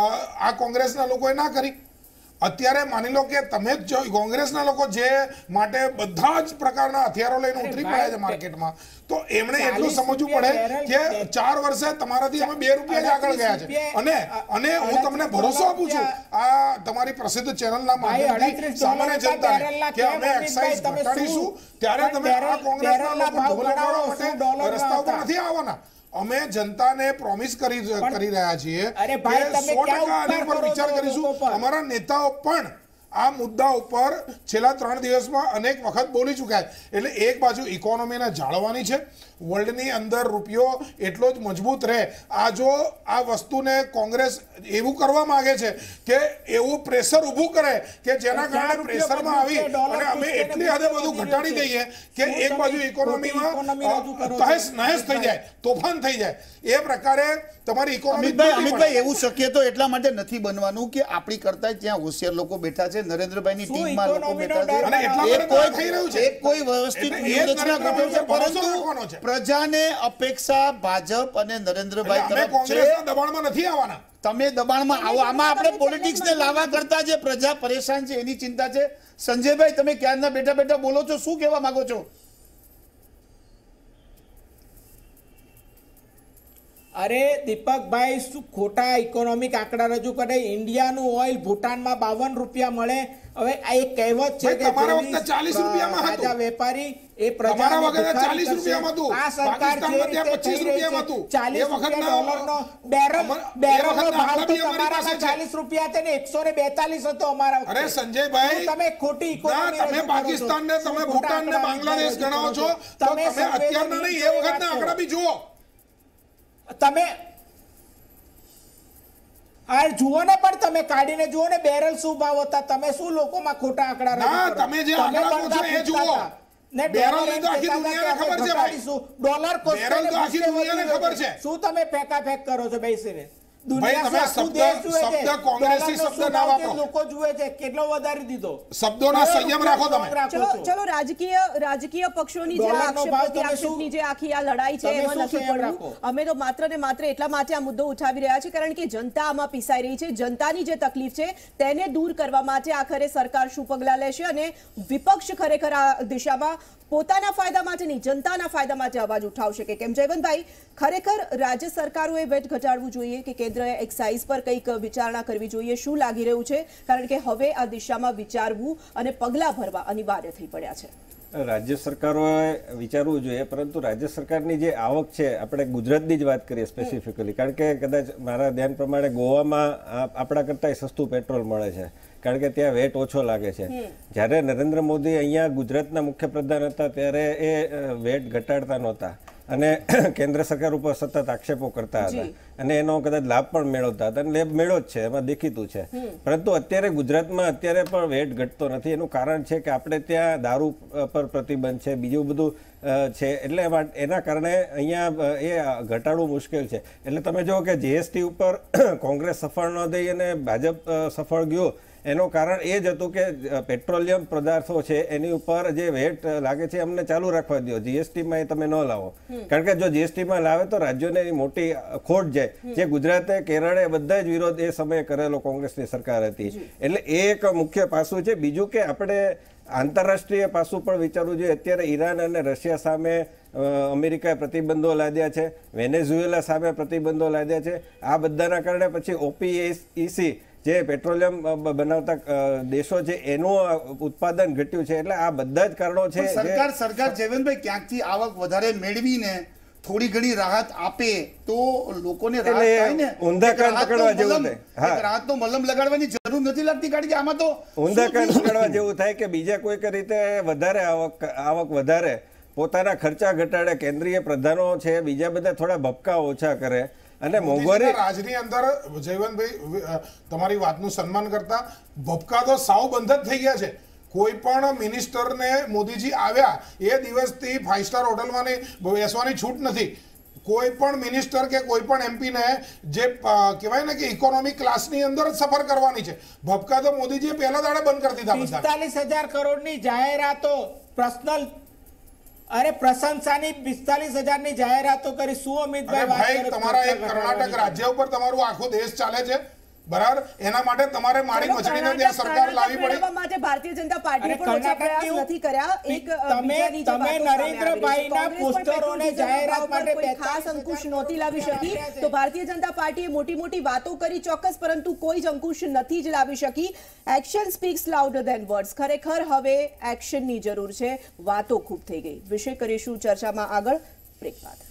આ કોંગ્રેસના લોકોએ ના કરી. અત્યારે માની લો કે તમે જ કોંગ્રેસના લોકો જે માટે બધા જ પ્રકારના હથિયારો લઈને ઉતરી પડ્યા છે માર્કેટમાં, તો એમણે એટલું સમજવું પડે કે ચાર વર્ષે તમારાથી અમે બે રૂપિયા જ આગળ ગયા છે. અને અને હું તમને ભરોસો આપું છું આ તમારી પ્રસિદ્ધ ચેનલના માધ્યમથી સામાન્ય જનતાને કે અમે એક્સાઇઝ ઘટાડીશું ત્યારે તમે આ કોંગ્રેસના લોકો ઢોલ વગાડવા માટે રસ્તા ઉપર નથી આવવાના. અમે જનતાને પ્રોમિસ કરી કરી રહ્યા છીએ કે સો ટકા આની પર વિચાર કરીશું. અમારા નેતાઓ પણ આ મુદ્દા ઉપર છેલ્લા ત્રણ દિવસમાં અનેક વખત બોલી ચૂક્યા છે. એટલે એક બાજુ ઇકોનોમીને જાળવવાની છે, વર્લ્ડની અંદર રૂપિયો એટલો જ મજબૂત રહે. આ જો આ વસ્તુને કોંગ્રેસ એવું કરવા માંગે છે કે એવું પ્રેશર ઊભું કરે કે જેના કારણે પ્રેશરમાં આવી અને અમે એટલી હદે બધું ઘટાડી દઈએ કે એક બાજુ ઇકોનોમીમાં તહેસ નહેસ થઈ જાય, તોફાન થઈ જાય. એ પ્રકારે તમારી ઇકોનોમી. અમિતભાઈ, એવું શક્ય તો એટલા માટે નથી બનવાનું કે આપણી કરતા ત્યાં હોશિયાર લોકો બેઠા છે, નરેન્દ્રભાઈની ટીમમાં લોકો બેઠા છે અને એટલા માટે થઈ રહ્યું છે. એક કોઈ વ્યવસ્થિત વ્યૂહરચના ગોઠવે છે, પરંતુ પ્રજાને અપેક્ષા ભાજપ અને નરેન્દ્રભાઈ તરફ છે. કોંગ્રેસના દબાણમાં નથી આવવાના. તમે દબાણમાં આવો. આમાં આપણે પોલિટિક્સને લાવવા કરતા જે પ્રજા પરેશાન છે એની ચિંતા છે. સંજયભાઈ, તમે ક્યારના બેઠા બેઠા બોલો છો, શું કહેવા માંગો છો? અરે દીપકભાઈ, શું ખોટા ઇકોનોમિક આંકડા રજૂ કરે? ઇન્ડિયાનું ઓઇલ ભૂટાનમાં બાવન રૂપિયા મળે. હવે આ એક કહેવત છે કે ચાલીસ રૂપિયામાં રાજા વેપારી એ પ્રજાને તમારા વખતે ભિખારી ચાલીસ કરશે. રૂપિયામાં હતું. આ સરકાર જે પાકિસ્તાનમાં ત્યાં રીતે પચીસ થઈ રહી છે, રૂપિયામાં હતું. ચાલીસ એ વખતના રૂપિયા ડોલરનો બેરલ અમા- એ બેરલનો વખતના ભાવ આંકડા તો બી અમારી તમારામાં પાસે છે. ચાલીસ રૂપિયા છે ને એકસો ને બેતાલીસ હતો અમારા વખતે. અરે સંજયભાઈ, શું તમે ખોટી economy ના, તમે રજૂ કરો છો? પાકિસ્તાનને, શું તમે ખોટા ભૂટાનને આંકડા બાંગ્લાદેશ રજૂ ગણાવો કરો છો, તો તમે તમે અત્યારના નહીં, એ વખતના આંકડા બી જુઓ. તમે આ જુઓ ને, પણ તમે કાઢીને જુઓ ને બેરલ શું ભાવ હતા. તમે શું લોકોમાં ખોટા આંકડા રજૂ ના, કરો? તમે જે આંકડા કહો છો એ જુઓ. ને બેરલ ડોલર ની તો એમ આખી કહેતા હતા દુનિયાને કે ખબર છે આપણે ભાઈ. ઘટાડીશું. ડોલર કોસ્ટ બેરલ તો આખી ગુસ્સે દુનિયાને વધી ખબર રહ્યો છે. શું તમે ફેંકા ફેંક કરો છો બેસીને? ભાઈ, દુનિયા તમે શું આખું શબ્દ- દેશ જુએ છે? શબ્દ કોંગ્રેસી ડોલરનો શબ્દ શું ના ભાવ છે? વાપરો. લોકો જુએ છે કેટલો વધારી દીધો. શબ્દોના સંયમ રાખો તમે. રાખો ચલો છો. ચલો રાજકીય રાજકીય પક્ષોની જે ડોલરનો આક્ષેપ ભાવ તમે પ્રત્યાક્ષેપની શું- જે આખી આ લડાઈ છે તમે એમાં શું નથી સંયમ પડવું. રાખો? અમે તો માત્ર ને માત્ર એટલા માટે આ મુદ્દો ઉઠાવી રહ્યા છે કારણ કે જનતા આમાં પીસાઈ રહી છે. જનતાની જે તકલીફ છે તેને દૂર કરવા માટે આખરે સરકાર શું પગલાં લેશે અને વિપક્ષ ખરેખર આ દિશામાં પોતાના ફાયદા માટે નહીં, જનતાના ફાયદા માટે અવાજ ઉઠાવશે કે કેમ? જયવંતભાઈ, ખરેખર રાજ્ય સરકારોએ વેટ ઘટાડવું જોઈએ કે કેન્દ્રએ એક્સાઇઝ પર કંઈક વિચારણા કરવી જોઈએ? શું લાગી રહ્યું છે? કારણ કે હવે આ દિશામાં વિચારવું અને પગલાં ભરવા અનિવાર્ય થઈ પડ્યા છે. રાજ્ય સરકારોએ વિચારવું જોઈએ, પરંતુ રાજ્ય સરકારની જે આવક છે, આપણે ગુજરાતની જ વાત કરીએ સ્પેસિફિકલી, કારણ કે કદાચ મારા ધ્યાન પ્રમાણે ગોવામાં આ- આપણા કરતાં સસ્તું પેટ્રોલ મળે છે, કારણ કે ત્યાં વેટ ઓછો લાગે છે. જ્યારે નરેન્દ્ર મોદી અહીંયા ગુજરાતના મુખ્યપ્રધાન હતા ત્યારે એ અ, વેટ ઘટાડતા નહોતા અને કેન્દ્ર સરકાર ઉપર સતત આક્ષેપો કરતા હતા અને એનો કદાચ લાભ પણ મેળવતા હતા અને લાભ મેળવ્યો જ છે, એમાં દેખીતું છે. પરંતુ અત્યારે ગુજરાતમાં અત્યારે પણ વેટ ઘટતો નથી. એનું કારણ છે કે આપણે ત્યાં દારૂ પર પ્રતિબંધ છે, બીજું બધું અ, છે, એટલે એમાં- એના કારણે અહીંયા અ, એ ઘટાડવું મુશ્કેલ છે. એટલે તમે જુઓ કે જીએસટી ઉપર કોંગ્રેસ સફળ ન થઈ અને ભાજપ અ, સફળ ગયો. એનું કારણ એ જ હતું કે પેટ્રોલિયમ પદાર્થો છે એની ઉપર જે વેટ લાગે છે અમને ચાલુ રાખવા દો, જીએસટીમાં એ તમે ન લાવો. કારણ કે જો જીએસટીમાં લાવે તો રાજ્યોને મોટી ખોટ જાય, જે ગુજરાતે, કેરળે બધા જ વિરોધ એ સમયે કરેલો કોંગ્રેસની સરકાર હતી. એટલે એ એક મુખ્ય પાસું છે. બીજું કે આપણે આંતરરાષ્ટ્રીય પાસું પણ વિચારવું જોઈએ. અત્યારે ઈરાન અને રશિયા સામે અમેરિકાએ પ્રતિબંધો લાદ્યા છે, વેનેઝુએલા સામે પ્રતિબંધો લાદ્યા છે. આ બધાના કારણે પછી ઓપીઈસી જે પેટ્રોલિયમ બનાવતા દેશો છે એનું ઉત્પાદન ઘટ્યું છે. એટલે આ બધા જ કારણો છે. સરકાર સરકાર જયવંતભાઈ ક્યાંકથી આવક વધારે મેળવીને થોડી ઘણી રાહત આપે તો લોકોને રાહત થાય ને. ઊંધા કાન પકડવા જેવું મલમ- થાય. એક રાહતનો મલમ લગાડવાની જરૂર નથી લાગતી, કારણ કે આમાં તો ઊંધા કાન પકડવા જેવું થાય કે બીજા કોઈક રીતે વધારે આવક આવક વધારે પોતાના ખર્ચા ઘટાડે, કેન્દ્રીય પ્રધાનો છે બીજા બધા થોડા ભપકા ઓછા કરે અને મોંઘવારી રાજની અંદર જયવંતભાઈ તમારી વાતનું સન્માન કરતા ભપકા તો સાવ બંધ જ થઈ ગયા છે. કોઈ પણ મિનિસ્ટરને મોદીજી આવ્યા એ દિવસથી ફાઈવ સ્ટાર હોટલમાં બેસવાની છૂટ નથી. કોઈ પણ મિનિસ્ટર કે કોઈ પણ એમપી ને જે કહેવાય ને કે ઇકોનોમિક ક્લાસની અંદર જ સફર કરવાની છે. ભપકા તો મોદીજીએ પહેલા દાડે બંધ કરી દીધા. પિસ્તાલીસ હજાર કરોડની જાહેરાતો પર્સનલ અરે પ્રશંસાની પિસ્તાલીસ હજાર ની જાહેરાતો કરી. શું અમિતભાઈ ભાઈ, તમારા એક કર્ણાટક રાજ્ય ઉપર તમારું આખો દેશ ચાલે છે, બરાબર? એના માટે તમારે મારી મછલીને ત્યાં સરકાર લાવી પડી. માટે ભારતીય જનતા પાર્ટીએ પણ ઓછા પ્રયાસ નથી કર્યા. એક તમે બીજાની જે તમે વાતો સામે આવી રહી છે. નરેન્દ્રભાઈના કોંગ્રેસ પણ પોસ્ટરોને પેટ્રોલ જાહેરાત ડીઝલના ભાવ પર માટે કોઈ ખાસ અંકુશ નહોતી લાવી શકી. તો ભારતીય જનતા પાર્ટીએ મોટી મોટી વાતો કરી ચોક્કસ, પરંતુ કોઈ જ અંકુશ નથી જ લાવી શકી. Actions speak louder than words. ખરેખર હવે એક્શનની જરૂર છે. વાતો ખૂબ થઈ ગઈ. વિશે કરીશું ચર્ચામાં આગળ બ્રેક બાદ.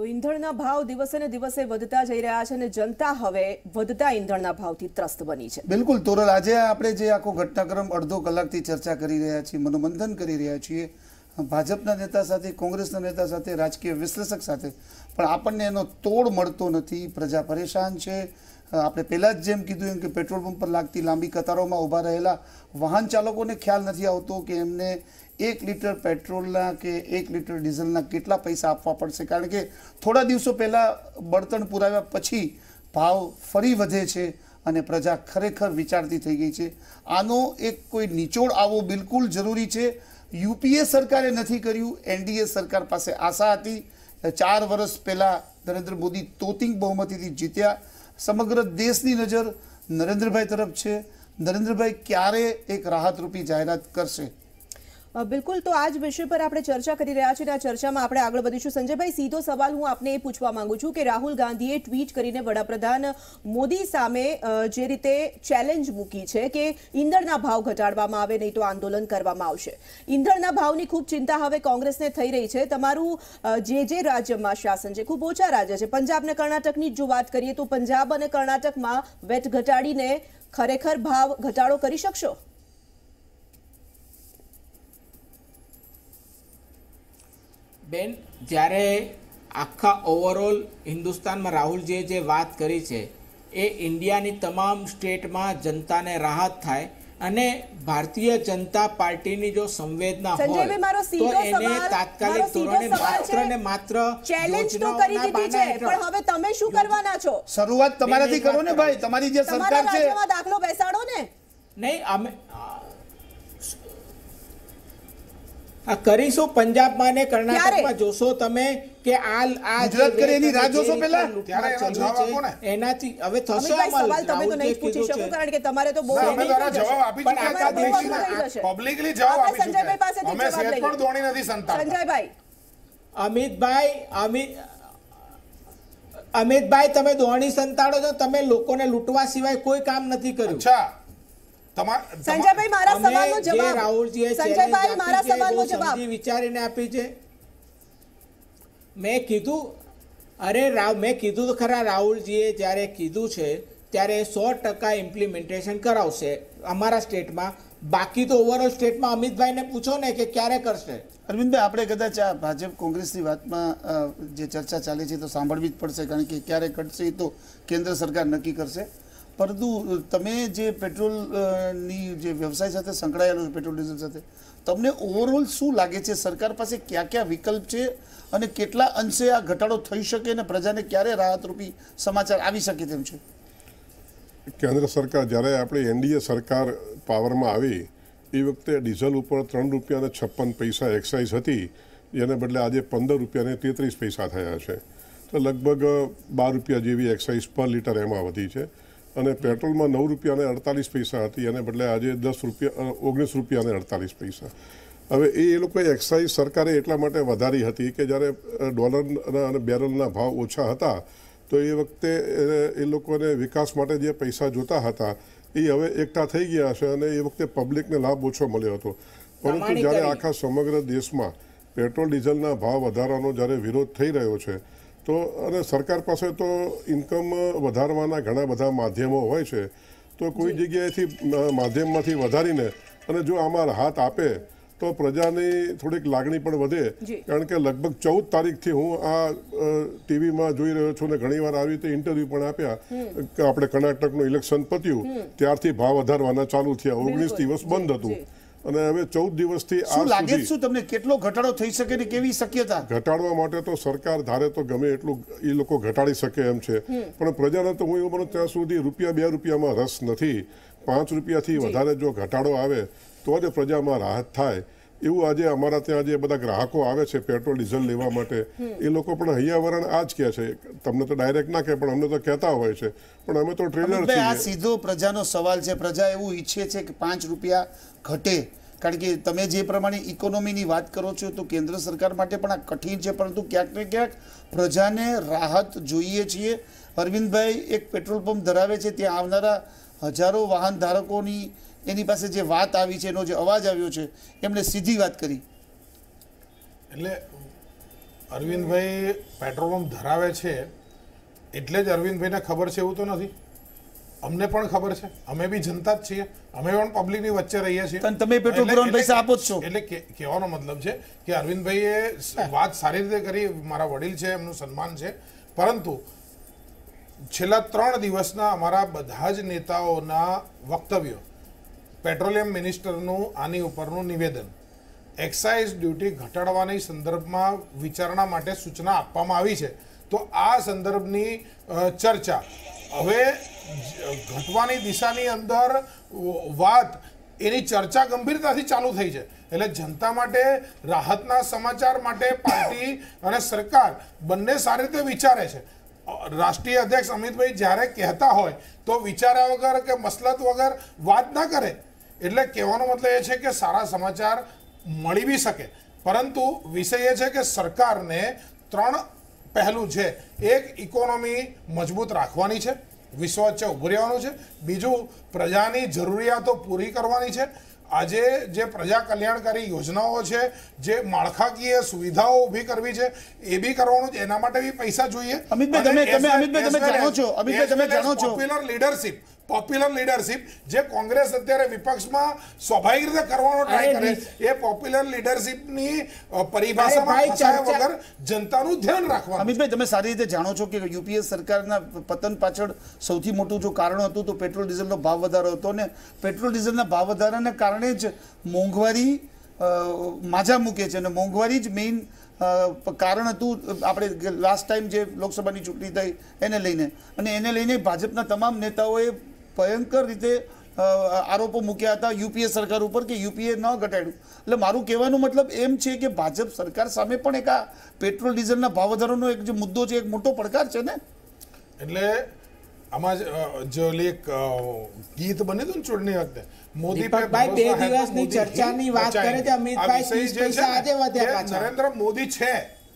ઈંધણના ભાવ દિવસે ને દિવસે વધતા જઈ રહ્યા છે અને જનતા હવે વધતા ઈંધણના ભાવથી ત્રસ્ત બની છે. બિલકુલ તોરલ, આજે આપણે જે આખો ઘટનાક્રમ અડધો કલાકથી ચર્ચા કરી રહ્યા છીએ, મનોમંથન કરી રહ્યા છીએ ભાજપના નેતા સાથે, કોંગ્રેસના નેતા સાથે, રાજકીય વિશ્લેષક સાથે, પણ આપણને એનો તોડ મળતો નથી. પ્રજા પરેશાન છે. આપણે પહેલાં જ જેમ કીધું એમ કે પેટ્રોલ પંપ પર લાગતી લાંબી કતારોમાં ઊભા રહેલા વાહન ચાલકોને ખ્યાલ નથી આવતો કે એમને એક લીટર પેટ્રોલના કે એક લીટર ડીઝલના કેટલા પૈસા આપવા પડશે, કારણ કે થોડા દિવસો પહેલાં બળતણ પુરાવ્યા પછી ભાવ ફરી વધે છે અને પ્રજા ખરેખર વિચારતી થઈ ગઈ છે. આનો એક કોઈ નિચોડ આવવો બિલકુલ જરૂરી છે. યુપીએ સરકારે નથી કર્યું, એનડીએ સરકાર પાસે આશા હતી. ચાર વર્ષ પહેલાં નરેન્દ્ર મોદી તોતિંગ બહુમતીથી જીત્યા. સમગ્ર દેશની નજર નરેન્દ્રભાઈ તરફ છે. નરેન્દ્રભાઈ ક્યારે એક રાહતરૂપી જાહેરાત કરશે? બિલકુલ, તો આ જ વિષય પર આપણે ચર્ચા કરી રહ્યા છીએ. આ ચર્ચામાં આપણે આગળ વધીશું. સંજયભાઈ, સીધો સવાલ હું આપને એ પૂછવા માંગુ છું કે રાહુલ ગાંધીએ ટ્વીટ કરીને વડાપ્રધાન મોદી સામે જે રીતે ચેલેન્જ મૂકી છે કે ઈંધણના ભાવ ઘટાડવામાં આવે, નહીં તો આંદોલન કરવામાં આવશે. ઈંધણના ભાવની ખૂબ ચિંતા હવે કોંગ્રેસને થઈ રહી છે. તમારું જે જે રાજ્યમાં શાસન છે, ખૂબ ઓછા રાજ્ય છે, પંજાબ અને કર્ણાટકની જો વાત કરીએ તો પંજાબ અને કર્ણાટકમાં વેટ ઘટાડીને ખરેખર ભાવ ઘટાડો કરી શકશો? બેન, જ્યારે આખા ઓવરઓલ હિન્દુસ્તાનમાં રાહુલજીએ જે વાત કરી છે એ ઇન્ડિયાની તમામ સ્ટેટમાં જનતાને રાહત થાય અને ભારતીય જનતા પાર્ટીની જો સંવેદના હોય તો એને તાત્કાલિક ધોરણે માત્ર ને માત્ર ચેલેન્જ તો કરી દીધી છે, પણ હવે તમે શું કરવાના છો? શરૂઆત તમારાથી કરો ને ભાઈ. તમારી જે સરકાર છે દાખલો બેસાડો ને. નહીં, અમે કરીશું. પંજાબમાં ને કર્ણાટકમાં જોશો તમે કે આ આ ગુજરાત કરે એની રાહ જોશો પહેલા. એનાથી હવે થશે સવાલ તમે તો નહીં પૂછી શકો કારણ કે તમારે તો બહુ જવાબ આપી પબ્લિકલી જવાબ આપી સંજયભાઈ પાસેથી અમે જવાબ સેટ પણ ધોણી નથી સંતા. સંજયભાઈ, અમિતભાઈ અમિત અમિતભાઈ તમે ધોણી સંતાડો છો. તમે લોકોને લૂંટવા સિવાય કોઈ કામ નથી કર્યું. અચ્છા, સંજયભાઈ મારા સવાલનો જવાબ. રાહુલજીએ સંજયભાઈ મારા સવાલનો જવાબ સમજી વિચારીને આપી છે. મેં કીધું અરે રાવ મેં કીધું તો ખરા, રાહુલજીએ જ્યારે કીધું છે ત્યારે સો ટકા ઇમ્પ્લિમેન્ટેશન કરાવશે અમારા સ્ટેટમાં. બાકી તો ઓવરઓલ સ્ટેટમાં અમિતભાઈને પૂછો ને કે ક્યારે કરશે. અરવિંદભાઈ, આપણે કદાચ આ ભાજપ કોંગ્રેસની વાતમાં જે ચર્ચા ચાલે છે તો સાંભળવી જ પડશે, કારણ કે ક્યારે ઘટશે એ તો કેન્દ્ર સરકાર નક્કી કરશે. પરંતુ તમે જે પેટ્રોલની જે વ્યવસાય સાથે સંકળાયેલો છે, પેટ્રોલ ડીઝલ સાથે, તમને ઓવરઓલ શું લાગે છે? સરકાર પાસે કયા કયા વિકલ્પ છે અને કેટલા અંશે આ ઘટાડો થઈ શકે અને પ્રજાને ક્યારે રાહતરૂપી સમાચાર આવી શકે તેમ છે? કેન્દ્ર સરકાર જ્યારે આપણી એનડીએ સરકાર પાવરમાં આવી એ વખતે ડીઝલ ઉપર ત્રણ રૂપિયા અને છપ્પન પૈસા એક્સાઇઝ હતી, જેને બદલે આજે પંદર રૂપિયા અને તેત્રીસ પૈસા થયા છે. તો લગભગ બાર રૂપિયા જેવી એક્સાઇઝ પર લીટર એમાં વધી છે. અને પેટ્રોલમાં નવ રૂપિયા અને અડતાલીસ પૈસા હતી અને બદલે આજે દસ રૂપિયા ઓગણીસ રૂપિયા અને અડતાલીસ પૈસા. હવે એ એ લોકોએ એક્સાઇઝ સરકારે એટલા માટે વધારી હતી કે જ્યારે ડોલરના અને બેરલના ભાવ ઓછા હતા તો એ વખતે એ લોકોને વિકાસ માટે જે પૈસા જોતા હતા એ હવે એકઠા થઈ ગયા છે અને એ વખતે પબ્લિકને લાભ ઓછો મળ્યો હતો. પરંતુ જ્યારે આખા સમગ્ર દેશમાં પેટ્રોલ ડીઝલના ભાવ વધારવાનો જ્યારે વિરોધ થઈ રહ્યો છે તો અને સરકાર પાસે તો ઇન્કમ વધારવાના ઘણા બધા માધ્યમો હોય છે, તો કોઈ જગ્યાએથી માધ્યમમાંથી વધારીને અને જો આમાં રાહત આપે તો પ્રજાની થોડીક લાગણી પણ વધે. કારણ કે લગભગ ચૌદ તારીખથી હું આ ટીવીમાં જોઈ રહ્યો છું અને ઘણી વાર આવી રીતે ઇન્ટરવ્યુ પણ આપ્યા કે આપણે કર્ણાટકનું ઇલેક્શન પત્યું ત્યારથી ભાવ વધારવાના ચાલુ થયા. ઓગણીસ દિવસ બંધ હતું અને હવે ચૌદ દિવસથી શું લાગે શું તમને કેટલો ઘટાડો થઈ શકે ને કેવી શક્યતા? ઘટાડવા માટે તો સરકાર ધારે તો ગમે એટલું એ લોકો ઘટાડી શકે એમ છે, પણ પ્રજાને તો હું એવું માનું ત્યાં સુધી રૂપિયા બે રૂપિયામાં રસ નથી. પાંચ રૂપિયાથી વધારે જો ઘટાડો આવે તો જ પ્રજામાં રાહત થાય. એવું આજે અમારા ત્યાં જે બધા ગ્રાહકો આવે છે પેટ્રોલ ડીઝલ લેવા માટે એ લોકો પણ હૈયાવરણ આ જ કહે છે. તમને તો ડાયરેક્ટ ના કહે પણ અમને તો કહેતા હોય છે, પણ અમે તો ટ્રેડર છીએ. આ સીધો પ્રજાનો સવાલ છે. પ્રજા એવું ઈચ્છે છે કે પાંચ રૂપિયા ઘટે, કારણ કે તમે જે પ્રમાણે ઇકોનોમીની વાત કરો છો તો કેન્દ્ર સરકાર માટે પણ આ કઠિન છે, પરંતુ ક્યાંક ને ક્યાંક પ્રજાને રાહત જોઈએ છીએ. અરવિંદભાઈ એક પેટ્રોલ પંપ ધરાવે છે, ત્યાં આવનારા હજારો વાહન ધારકોની એની પાસે જે વાત આવી છે, એનો જે અવાજ આવ્યો છે, એમણે સીધી વાત કરી. એટલે અરવિંદભાઈ પેટ્રોલ પંપ ધરાવે છે એટલે જ અરવિંદભાઈને ખબર છે એવું તો નથી. અમને પણ ખબર છે, અમે બી જનતા જ છીએ, અમે પણ પબ્લિકની વચ્ચે રહીએ છીએ. પણ તમે પેટ્રોલ ભરવાનો પૈસા આપો જ છો. એટલે કહેવાનો મતલબ છે કે અરવિંદભાઈએ વાત સારી રીતે કરી, મારા વડીલ છે, એમનું સન્માન છે, પરંતુ છેલ્લા ત્રણ દિવસના અમારા બધા જ નેતાઓના વક્તવ્યો, પેટ્રોલિયમ મિનિસ્ટરનું આની ઉપરનું નિવેદન, એક્સાઇઝ ડ્યુટી ઘટાડવાની સંદર્ભમાં વિચારણા માટે સૂચના આપવામાં આવી છે, તો આ સંદર્ભની ચર્ચા હવે ઘટવાની દિશાની અંદર વાત, એની ચર્ચા ગંભીરતાથી ચાલુ થઈ છે. એટલે જનતા માટે રાહતના સમાચાર માટે પાર્ટી અને સરકાર બંને સારી રીતે વિચારે છે. રાષ્ટ્રીય અધ્યક્ષ અમિતભાઈ જ્યારે કહેતા હોય તો વિચાર્યા વગર કે મસલત વગર વાત ના કરે. એટલે કહેવાનો મતલબ એ છે કે સારા સમાચાર મળી બી શકે, પરંતુ વિષય એ છે કે સરકારને ત્રણ પહેલું છે. એક, ઇકોનોમી મજબૂત રાખવાની છે, વિશ્વ વચ્ચે ઉભું રહેવાનું છે. બીજું, પ્રજાની જરૂરિયાતો પૂરી કરવાની છે. આજે જે પ્રજા કલ્યાણકારી યોજનાઓ છે, જે માળખાકીય સુવિધાઓ ઊભી કરવી છે, એ બી કરવાનું છે. એના માટે બી પૈસા જોઈએ. અમિતભાઈ તમે તમે અમિતભાઈ તમે જાણો છો અમિતભાઈ તમે જાણો છો પોપ્યુલર લીડરશિપ પોપ્યુલર લીડરશિપ જે કોંગ્રેસ અત્યારે વિપક્ષમાં સ્વાભાવિક રીતે કરવાનો ટ્રાય કરે, એ પોપ્યુલર લીડરશિપની પરિભાષામાં ફસાયા વગર જનતાનું ધ્યાન રાખવાનું. અમિતભાઈ તમે સારી રીતે જાણો છો કે યુપીએ સરકારના પતન પાછળ સૌથી મોટું જો કારણ હતું તો પેટ્રોલ ડીઝલનો ભાવ વધારો હતો, ને પેટ્રોલ ડીઝલના ભાવ વધારાને કારણે જ મોંઘવારી માજા મૂકે છે, અને મોંઘવારી જ મેઇન કારણ હતું. આપણે લાસ્ટ ટાઈમ જે લોકસભાની ચૂંટણી થઈ એને લઈને, અને એને લઈને ભાજપના તમામ નેતાઓએ ભયંકર રીતે આરોપો મૂક્યા હતા યુપીએ સરકાર ઉપર કે યુપીએ ન ઘટાડ્યું. એટલે મારું કહેવાનું મતલબ એમ છે કે ભાજપ સરકાર સામે પણ એક આ પેટ્રોલ ડીઝલના ભાવ વધારાનો એક જે મુદ્દો છે, એક મોટો પડકાર છે ને. એટલે આમાં જો એક ગીત બન્યું હતું ને ચૂંટણી વખતે, મોદી બે દિવસની ચર્ચાની વાત કરે છે અમિતભાઈ, ત્રીસ પૈસા આજે વધ્યા પાછા. નરેન્દ્ર મોદી છે,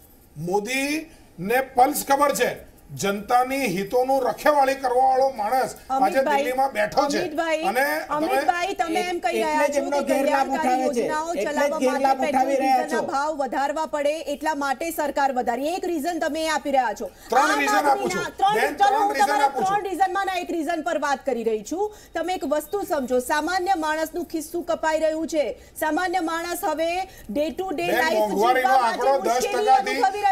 મોદી ને પલ્સ ખબર છે, જનતાની હિતોનું રખેવાળી કરવા વાળો માણસ આજે દિલ્હીમાં બેઠો છે. અને અમિતભાઈ તમે એમ કહી રહ્યા છો કે કલ્યાણકારી યોજનાઓ ચલાવવા માટે પેટ્રોલ ડીઝલના ભાવ વધારવા પડે એટલા માટે સરકાર વધારી, એક રીઝન તમે આપી રહ્યા છો. ત્રણ રીઝન આપું છું. ત્રણ રીઝનમાંના એક રીઝન પર વાત કરી રહી છું. તમે એક વસ્તુ સમજો, સામાન્ય માણસનું ખિસ્સું કપાઈ રહ્યું છે. સામાન્ય માણસ હવે ડે ટુ ડે લાઈફ જીવવા માટે મુશ્કેલી અનુભવી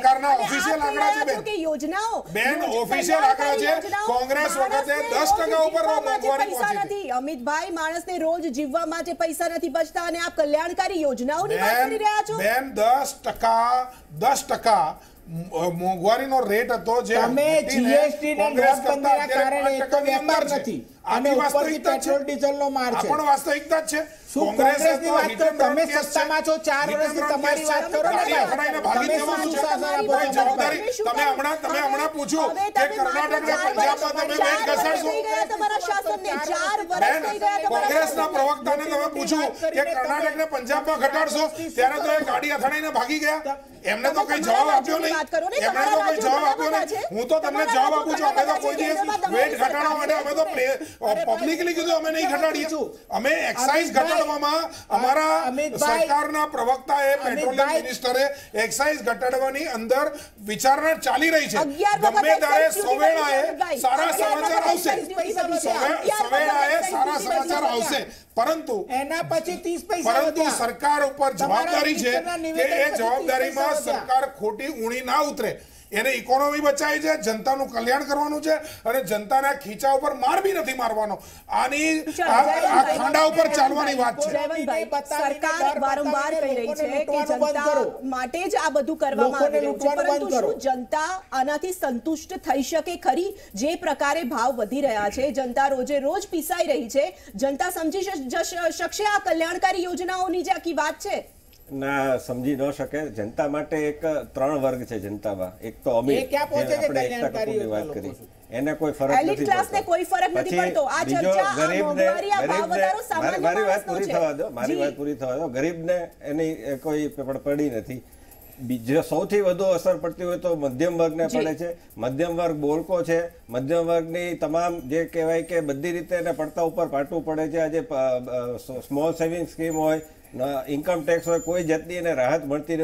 રહ્યું છે. કે યોજના બેન ઓફિશિયલ આંકડા છે, કોંગ્રેસ વખતે દસ ટકા ઉપર મોંઘવારી પહોંચી હતી. અમિતભાઈ, માણસને રોજ જીવવા માટે પૈસા નથી બચતા અને આપ કલ્યાણકારી યોજનાઓની વાત કરી રહ્યા છો. બેન દસ ટકા દસ ટકા મોંઘવારીનો રેટ હતો જે તમે જીએસટી ને નોટબંધીના કારણે એક તો વેપાર નથી અને ઉપરથી પેટ્રોલ ડીઝલનો માર છે. પણ વાસ્તવિકતા છે. કોંગ્રેસની વાત કરો, તમે સત્તામાં છો ચાર વર્ષથી, તમારી વાત કરો ને ભાઈ. તમે શું શાસન આપો છો? જવાબદારી તમે હમણાં તમે હમણાં પૂછ્યું કે કર્ણાટકના પંજાબમાં તમે વેટ ઘસાડશો. તમારા શાસનને ચાર વર્ષ થઈ ગયા. કોંગ્રેસના પ્રવક્તાને તમે પૂછ્યું કે કર્ણાટકને પંજાબમાં ઘટાડશો, ત્યારે તો એ ગાડી અથડાઈને ભાગી ગયા. એમને તો કઈ જવાબ આપ્યો નહીં. એમને તો કઈ જવાબ આપ્યો નહીં. હું તો તમને જવાબ આપું છું. અમે તો કોઈ દિવસ વેટ ઘટાડવા માટે અમે તો પબ્લિકલી કીધું અમે નહીં ઘટાડીએ. અમે એક્સાઇઝ ઘટાડવામાં અમારા સરકારના પ્રવક્તાએ પેટ્રોલિયમ મિનિસ્ટરે એક્સાઇઝ ઘટાડવાની અંદર વિચારણા ચાલી રહી છે. ગમે ત્યારે સવેળાએ સારા સમાચાર આવશે. સવેળાએ સારા સમાચાર આવશે. પરંતુ એના પછી ત્રીસ પૈસા પરંતુ સરકાર ઉપર જવાબદારી છે કે એ જવાબદારીમાં સરકાર ખોટી ઊણી ના ઉતરે. એને ઇકોનોમી બચાવી છે, જનતાનું કલ્યાણ કરવાનું છે, અને જનતાના ખીચા ઉપર માર બી નથી મારવાનો. આની આ ખાંડા ઉપર ચાલવાની વાત છે. સરકાર વારંવાર કહી રહી છે કે જનતા માટે જ આ બધું કરવામાં આવી રહ્યું છે, પરંતુ શું જનતા આનાથી સંતુષ્ટ થઈ શકે ખરી? જે પ્રકારે ભાવ વધી રહ્યા છે, જનતા રોજે રોજ પીસાઈ રહી છે, જનતા સમજી શકશે આ કલ્યાણકારી યોજનાઓની જે આખી વાત છે? ના, સમજી ન શકે. જનતા માટે એક ત્રણ વર્ગ છે જનતામાં. એક તો અમીર, આપણે એકતા કપૂરની વાત કરી, એને કોઈ ફરક નથી પડતો. કોઈ ફરક નથી પડતો. આ ચર્ચા મોંઘવારી, આ ભાવ વધારો સામાન્ય મારી વાત પૂરી થવા દો મારી વાત પૂરી થવા દો ગરીબને એની કોઈ પડી નથી. બીજો સૌથી વધુ અસર પડતી હોય તો મધ્યમ વર્ગને પડે છે. મધ્યમ વર્ગ બોલકો છે. મધ્યમ વર્ગની તમામ જે કહેવાય કે બધી રીતે એને પડતા ઉપર પાટવું પડે છે. આજે સ્મોલ સેવિંગ સ્કીમ હોય, ઇન્કમ ટેક્સ હોય, કોઈ જાતની એને રાહત મળતી નથી.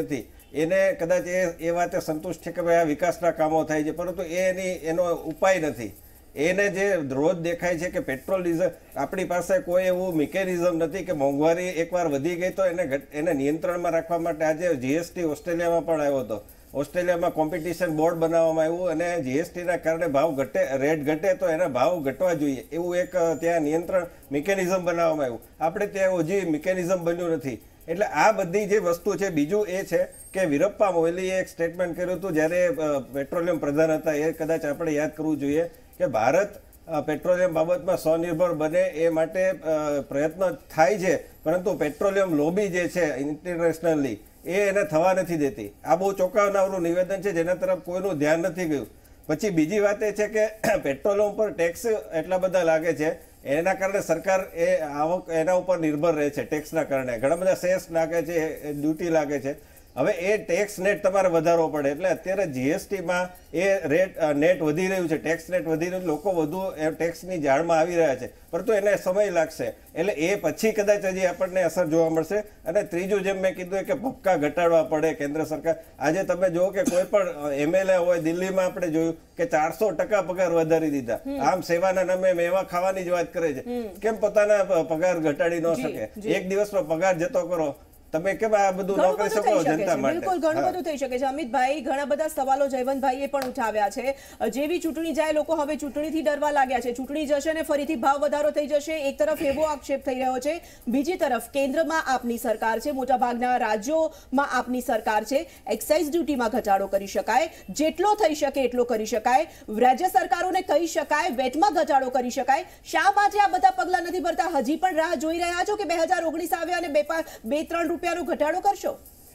એને કદાચ એ એ વાતે સંતુષ્ટ છે કે ભાઈ આ વિકાસના કામો થાય છે, પરંતુ એ એની એનો ઉપાય નથી. એને જે રોજ દેખાય છે કે પેટ્રોલ ડીઝલ, આપણી પાસે કોઈ એવું મિકેનિઝમ નથી કે મોંઘવારી એકવાર વધી ગઈ તો એને એને નિયંત્રણમાં રાખવા માટે આજે જીએસટી ઓસ્ટ્રેલિયામાં પણ આવ્યો હતો. ઓસ્ટ્રેલિયામાં કોમ્પિટિશન બોર્ડ બનાવવામાં આવ્યું અને જીએસટીના કારણે ભાવ ઘટે, રેટ ઘટે તો એના ભાવ ઘટવા જોઈએ એવું એક ત્યાં નિયંત્રણ મિકેનિઝમ બનાવવામાં આવ્યું. આપણે ત્યાં હજી મિકેનિઝમ બન્યું નથી. એટલે આ બધી જે વસ્તુ છે. બીજું એ છે કે વીરપ્પા મોઇલીએ એક સ્ટેટમેન્ટ કર્યું હતું જ્યારે પેટ્રોલિયમ પ્રધાન હતા, એ કદાચ આપણે યાદ કરવું જોઈએ કે ભારત પેટ્રોલિયમ બાબતમાં સ્વનિર્ભર બને એ માટે પ્રયત્ન થાય છે, પરંતુ પેટ્રોલિયમ લોબી જે છે ઇન્ટરનેશનલી એ એને થવા નથી દેતી. આ બહુ ચોંકાવનારું નિવેદન છે જેના તરફ કોઈનું ધ્યાન નથી ગયું. પછી બીજી વાત એ છે કે પેટ્રોલિયમ પર ટેક્સ એટલા બધા લાગે છે, એના કારણે સરકાર એ આવક એના ઉપર નિર્ભર રહે છે. ટેક્સના કારણે ઘણા બધા સેસ નાખે છે, ડ્યુટી લાગે છે. હવે એ ટેક્સ નેટ તમારે વધારવો પડે, એટલે અત્યારે જીએસટીમાં એ રેટ નેટ વધી રહ્યું છે, ટેક્સ નેટ વધી રહ્યું, લોકો વધુ ટેક્સની જાળમાં આવી રહ્યા છે, પરંતુ એને સમય લાગશે. એટલે એ પછી કદાચ હજી આપણને અસર જોવા મળશે. અને ત્રીજું, જેમ મેં કીધું કે ભપકા ઘટાડવા પડે કેન્દ્ર સરકાર. આજે તમે જુઓ કે કોઈ પણ એમએલએ હોય, દિલ્હીમાં આપણે જોયું કે ચારસો ટકા પગાર વધારી દીધા. આમ સેવાના નામે મેવા ખાવાની જ વાત કરે છે. કેમ પોતાના પગાર ઘટાડી ન શકે? એક દિવસનો પગાર જતો કરો, તમે કેમ આ બધું ન કરી શકો જનતા માટે? બિલકુલ ઘણું બધું થઈ શકે છે. અમિતભાઈ, ઘણા બધા સવાલો જયવંતભાઈએ પણ ઉઠાવ્યા છે. જેવી ચૂંટણી જાય લોકો હવે ચૂંટણીથી ડરવા લાગ્યા છે. ચૂંટણી જશે ને ફરીથી ભાવ વધારો થઈ જશે, એક તરફ એવો આક્ષેપ થઈ રહ્યો છે. બીજી તરફ કેન્દ્રમાં આપની સરકાર છે, મોટાભાગના રાજ્યોમાં આપની સરકાર છે. એક્સાઇઝ ડ્યુટીમાં ઘટાડો કરી શકાય, જેટલો થઈ શકે એટલો કરી શકાય. રાજ્ય સરકારોને કહી શકાય વેટમાં ઘટાડો કરી શકાય. શા માટે આ બધા પગલા નથી ભરતા? હજી પણ રાહ જોઈ રહ્યા છો કે બે હજાર ઓગણીસ આવે અને બે બે ત્રણ રૂપિયાનો ઘટાડો કરશો?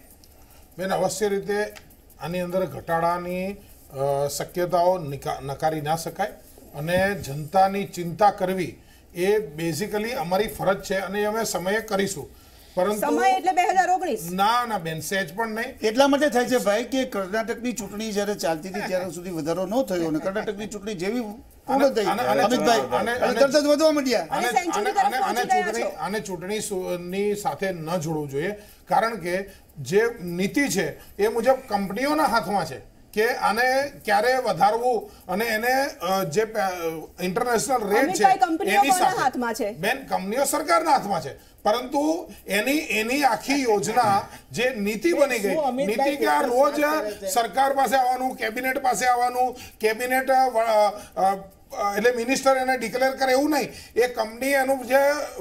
બેન, અવશ્ય રીતે આની અંદર ઘટાડાની શક્યતાઓ નકારી ના શકાય અને જનતાની ચિંતા કરવી એ બેઝિકલી અમારી ફરજ છે અને અમે સમયે કરીશું. પરંતુ સમય એટલે બે હજાર ઓગણીસ? ના ના બેન, સહેજ પણ નહીં. એટલા માટે થાય છે ભાઈ કે કર્ણાટકની ચૂંટણી જ્યારે ચાલતી હતી ત્યારે સુધી વધારો ન થયો અને કર્ણાટકની ચૂંટણી જેવી પૂર્ણ થઈ, અમિતભાઈ તરત જ વધવા માંડ્યા. આને ચૂંટણીની સાથે ન જોડવું જોઈએ, કારણ કે જે નીતિ છે એ મુજબ કંપનીઓના હાથમાં છે કે આને ક્યારે વધારવું અને એને જે ઇન્ટરનેશનલ રેટ છે એની સાથે. બેન, કંપનીઓ સરકારના હાથમાં છે, પરંતુ એની એની આખી યોજના જે નીતિ બની ગઈ, નીતિ કે આ રોજ સરકાર પાસે આવવાનું, કેબિનેટ પાસે આવવાનું, કેબિનેટ એટલે મિનિસ્ટર એને ડિક્લેર કરે એવું નહીં. એ કંપની એનું જે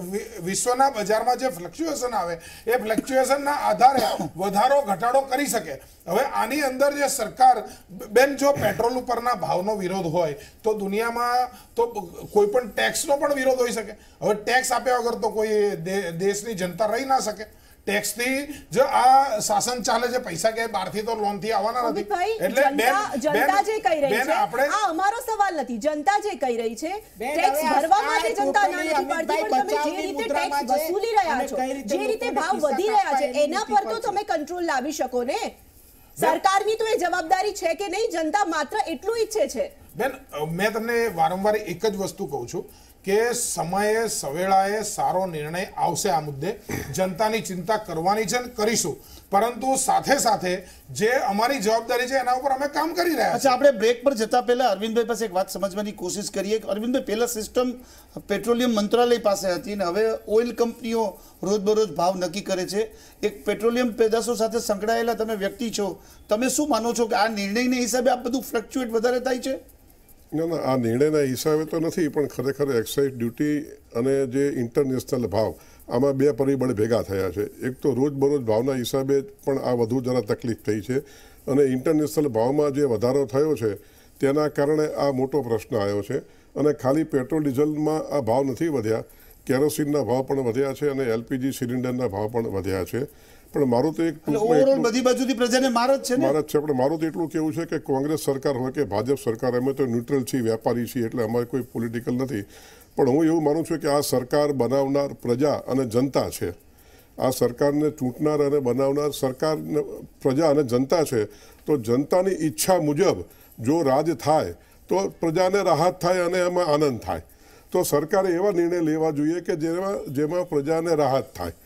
વિશ્વના બજારમાં જે ફ્લક્ચ્યુએશન આવે એ ફ્લક્ચ્યુએશનના આધારે વધારો ઘટાડો કરી શકે. હવે આની અંદર જે સરકાર, બેન, જો પેટ્રોલ ઉપરના ભાવનો વિરોધ હોય તો દુનિયામાં તો કોઈ પણ ટેક્સનો પણ વિરોધ હોઈ શકે. હવે ટેક્સ આપ્યા વગર તો કોઈ દેશની જનતા રહી ના શકે. ટેક્સથી જો આ શાસન ચાલે છે, પૈસા કે બહારથી તો લોનથી આવવાના નથી. એટલે જનતા જે કહી રહી છે, આ અમારો સવાલ નથી, જનતા જે કહી રહી છે ટેક્સ ભરવા માટે જનતા ના નથી પાડતી, પણ તમે જે રીતે ટેક્સ વસૂલી રહ્યા છો, જે રીતે ભાવ વધી રહ્યા છે, એના પર તો તમે કંટ્રોલ લાવી શકો ને. સરકારની તો એ જવાબદારી છે કે નહીં? જનતા માત્ર એટલું ઈચ્છે છે. બેન, મેં તમને વારંવાર એક જ વસ્તુ કહું છું કે સમયે સવેળાએ સારો નિર્ણય આવશે. આ મુદ્દે જનતાની ચિંતા કરવાની છે, કરીશું, પરંતુ સાથે સાથે જે અમારી જવાબદારી છે એના ઉપર અમે કામ કરી રહ્યા છીએ. અચ્છા, આપણે બ્રેક પર જતા પહેલા અરવિંદભાઈ પાસે એક વાત સમજવાની કોશિશ કરીએ. અરવિંદભાઈ, પહેલા સિસ્ટમ પેટ્રોલિયમ મંત્રાલય પાસે હતી ને હવે ઓઇલ કંપનીઓ રોજબરોજ ભાવ નક્કી કરે છે. એક પેટ્રોલિયમ પેદાશો સાથે સંકળાયેલા તમે વ્યક્તિ છો, તમે શું માનો છો કે આ નિર્ણયના હિસાબે આ બધું ફ્લક્ચ્યુએટ વધારે થાય છે? ના ના, આ નિર્ણયના હિસાબે તો નથી, પણ ખરેખર એક્સાઇઝ ડ્યુટી અને જે ઇન્ટરનેશનલ ભાવ, આમાં બે પરિબળ ભેગા થયા છે. એક તો રોજબરોજ ભાવના હિસાબે પણ આ વધુ જરા તકલીફ થઈ છે અને ઇન્ટરનેશનલ ભાવમાં જે વધારો થયો છે તેના કારણે આ મોટો પ્રશ્ન આવ્યો છે. અને ખાલી પેટ્રોલ ડીઝલમાં આ ભાવ નથી વધ્યા, કેરોસીનના ભાવ પણ વધ્યા છે અને એલપીજી સિલિન્ડરના ભાવ પણ વધ્યા છે. પણ મારું તો એક બધી બાજુથી પ્રજાને માર જ છે માર જ છે પણ મારું તો એટલું કેવું છે કે કોંગ્રેસ સરકાર હોય કે ભાજપ સરકાર, અમે તો ન્યુટ્રલ છીએ, વેપારી છીએ, એટલે અમારે કોઈ પોલિટિકલ નથી. પણ હું એવું માનું છું કે આ સરકાર બનાવનાર પ્રજા અને જનતા છે. આ સરકારને ચૂંટનાર અને બનાવનાર સરકાર, પ્રજા અને જનતા છે. તો જનતાની ઈચ્છા મુજબ જો રાજ થાય તો પ્રજાને રાહત થાય અને એમાં આનંદ થાય. તો સરકારે એવા નિર્ણય લેવા જોઈએ કે જેમાં જેમાં પ્રજાને રાહત થાય.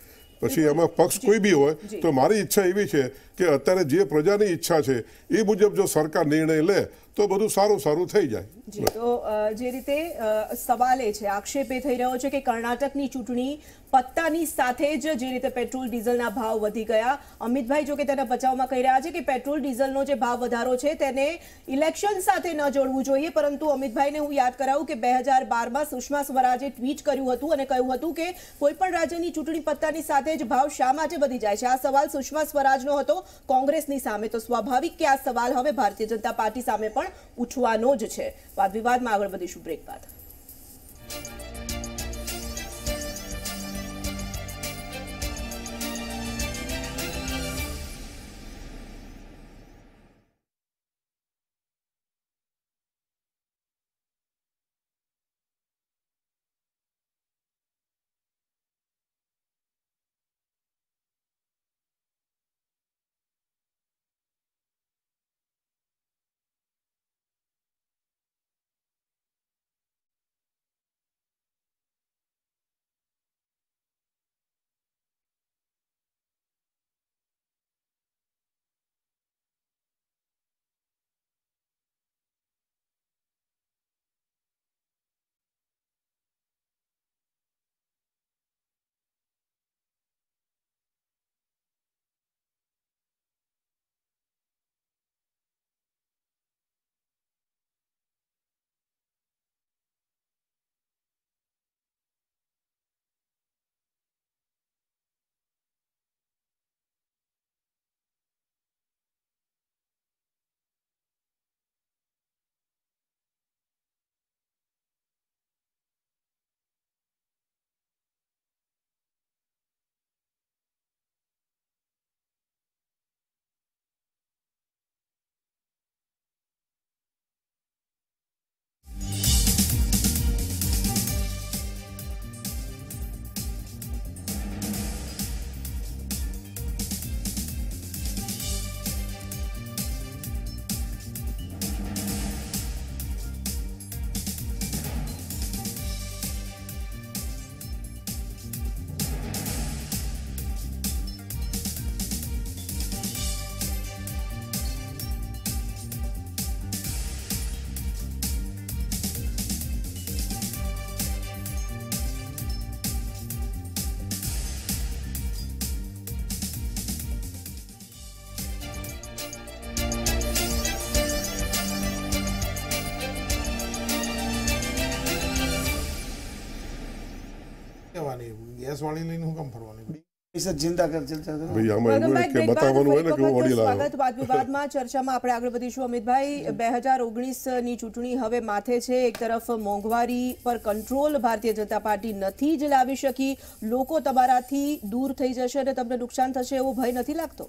પછી એમાં પક્ષ કોઈ બી હોય તો મારી ઈચ્છા એવી છે કે અત્યારે જે પ્રજાની ઈચ્છા છે એ મુજબ જો સરકાર નિર્ણય લે તો બધું સારું સારું થઈ જાય. જી, તો જે રીતે સવાલ એ છે, આક્ષેપ એ થઈ રહ્યો છે કે કર્ણાટકની ચૂંટણી પત્તાની સાથે જ જે રીતે પેટ્રોલ ડીઝલના ભાવ વધી ગયા. અમિતભાઈ જો કે તેના બચાવમાં કહી રહ્યા છે કે પેટ્રોલ ડીઝલનો જે ભાવ વધારો છે તેને ઇલેક્શન સાથે ન જોડવું જોઈએ, પરંતુ અમિતભાઈને હું યાદ કરાવું કે બે હજાર બારમાં સુષ્મા સ્વરાજે ટ્વીટ કર્યું હતું અને કહ્યું હતું કે કોઈ પણ રાજ્યની ચૂંટણી પત્તાની સાથે જ ભાવ શા માટે વધી જાય છે. આ સવાલ સુષ્મા સ્વરાજનો હતો કોંગ્રેસની સામે, તો સ્વાભાવિક કે આ સવાલ હવે ભારતીય જનતા પાર્ટી સામે પણ ઉઠવાનો જ છે. વાદ વિવાદમાં આગળ વધીશું બ્રેક બાદ. ગેસ વાળી લઈને હું કામ ફરવાની? ચિંતા કર ચર્ચા કરો ભાઈ આમાં એવું હોય કે બતાવવાનું હોય ને કે હું ઓડી લાવ્યો. સ્વાગત વાદ વિવાદમાં ચર્ચામાં આપણે આગળ વધીશું. અમિતભાઈ, બે હજાર ઓગણીસ ની ચૂંટણી હવે માથે છે. એક તરફ મોંઘવારી પર કંટ્રોલ ભારતીય જનતા પાર્ટી નથી જ લાવી શકી, લોકો તમારાથી દૂર થઈ જશે અને તમને નુકસાન થશે એવો ભય નથી લાગતો?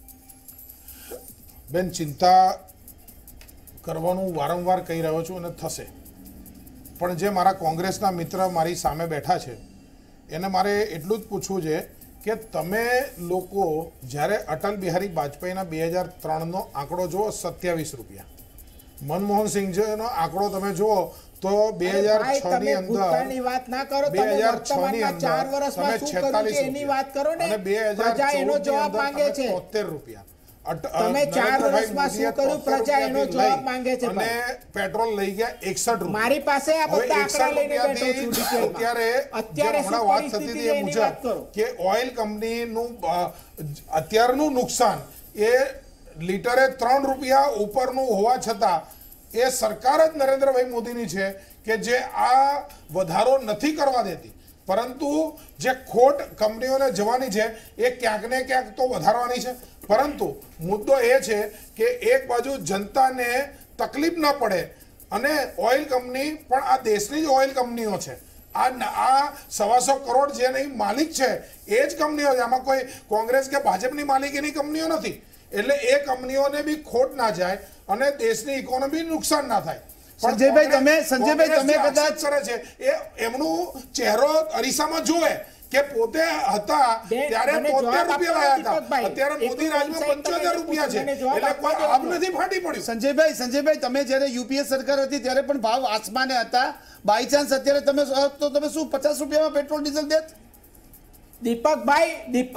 બેન, ચિંતા કરવાનું વારંવાર કહી રહ્યો છું અને થશે, પણ જે મારા કોંગ્રેસના મિત્ર મારી સામે બેઠા છે એને મારે એટલું જ પૂછવું છે કે તમે લોકો જ્યારે અટલ બિહારી વાજપેયીના બે હજાર ત્રણનો આંકડો જુઓ, સત્યાવીસ રૂપિયા, મનમોહન સિંહજીનો આંકડો તમે જુઓ તો બે હજાર છ ની અંદર વાત ના કરો, બે હજાર છ ની અંદર ચાર વર્ષમાં શું કર્યું છે એની વાત કરો ને. અને બે હજાર એનો જવાબ માંગે છે. તોતેર રૂપિયા તમે ચાર વર્ષમાં શું કર્યું, પ્રજા એનો જવાબ માંગે છે. અને પેટ્રોલ લઈ ગયા એકસઠ રૂપિયા. મારી પાસે આ બધા આંકડા લઈને બેઠો છું ડિટેલમાં. અત્યારે અત્યારે હમણાં વાત થતી હતી એ મુજબ કે ઓઇલ કંપનીનું અત્યારનું નુકસાન એ લીટરે ત્રણ રૂપિયા ઉપરનું હોવા છતાં એ સરકાર જ નરેન્દ્રભાઈ મોદીની છે કે જે આ વધારો નથી કરવા દેતી, પરંતુ જે ખોટ કંપનીઓને જવાની છે એ ક્યાંક ને ક્યાંક તો વધારવાની છે. પરંતુ મુદ્દો એ છે કે એક બાજુ જનતાને તકલીફ ન પડે અને ઓઇલ કંપની પણ આ દેશની જ ઓઇલ કંપનીઓ છે, આ આ સવાસો કરોડ જેની માલિક છે એ જ કંપનીઓ છે, આમાં કોઈ કોંગ્રેસ કે ભાજપની માલિકીની કંપનીઓ નથી. એટલે એ કંપનીઓને બી ખોટ ના જાય અને દેશની ઇકોનોમી નુકસાન ના થાય. સંજયભાઈ તમે સંજયભાઈ તમે કદાચ કરે છે એ એમનું ચહેરો અરીસામાં જોવે કે પોતે હતા ત્યારે તોતેર રૂપિયા લાયા હતા, અત્યારે મોદી રાજમાં પંચોતેર રૂપિયા છે, એટલે કોઈ આમ નથી ફાટી પડ્યું. સંજયભાઈ સંજયભાઈ તમે જ્યારે યુપીએ સરકાર હતી ત્યારે પણ ભાવ આસમાને હતા. બાય ચાન્સ અત્યારે તમે તો તમે શું પચાસ રૂપિયામાં પેટ્રોલ ડીઝલ દેત? દીપકભાઈ દીપ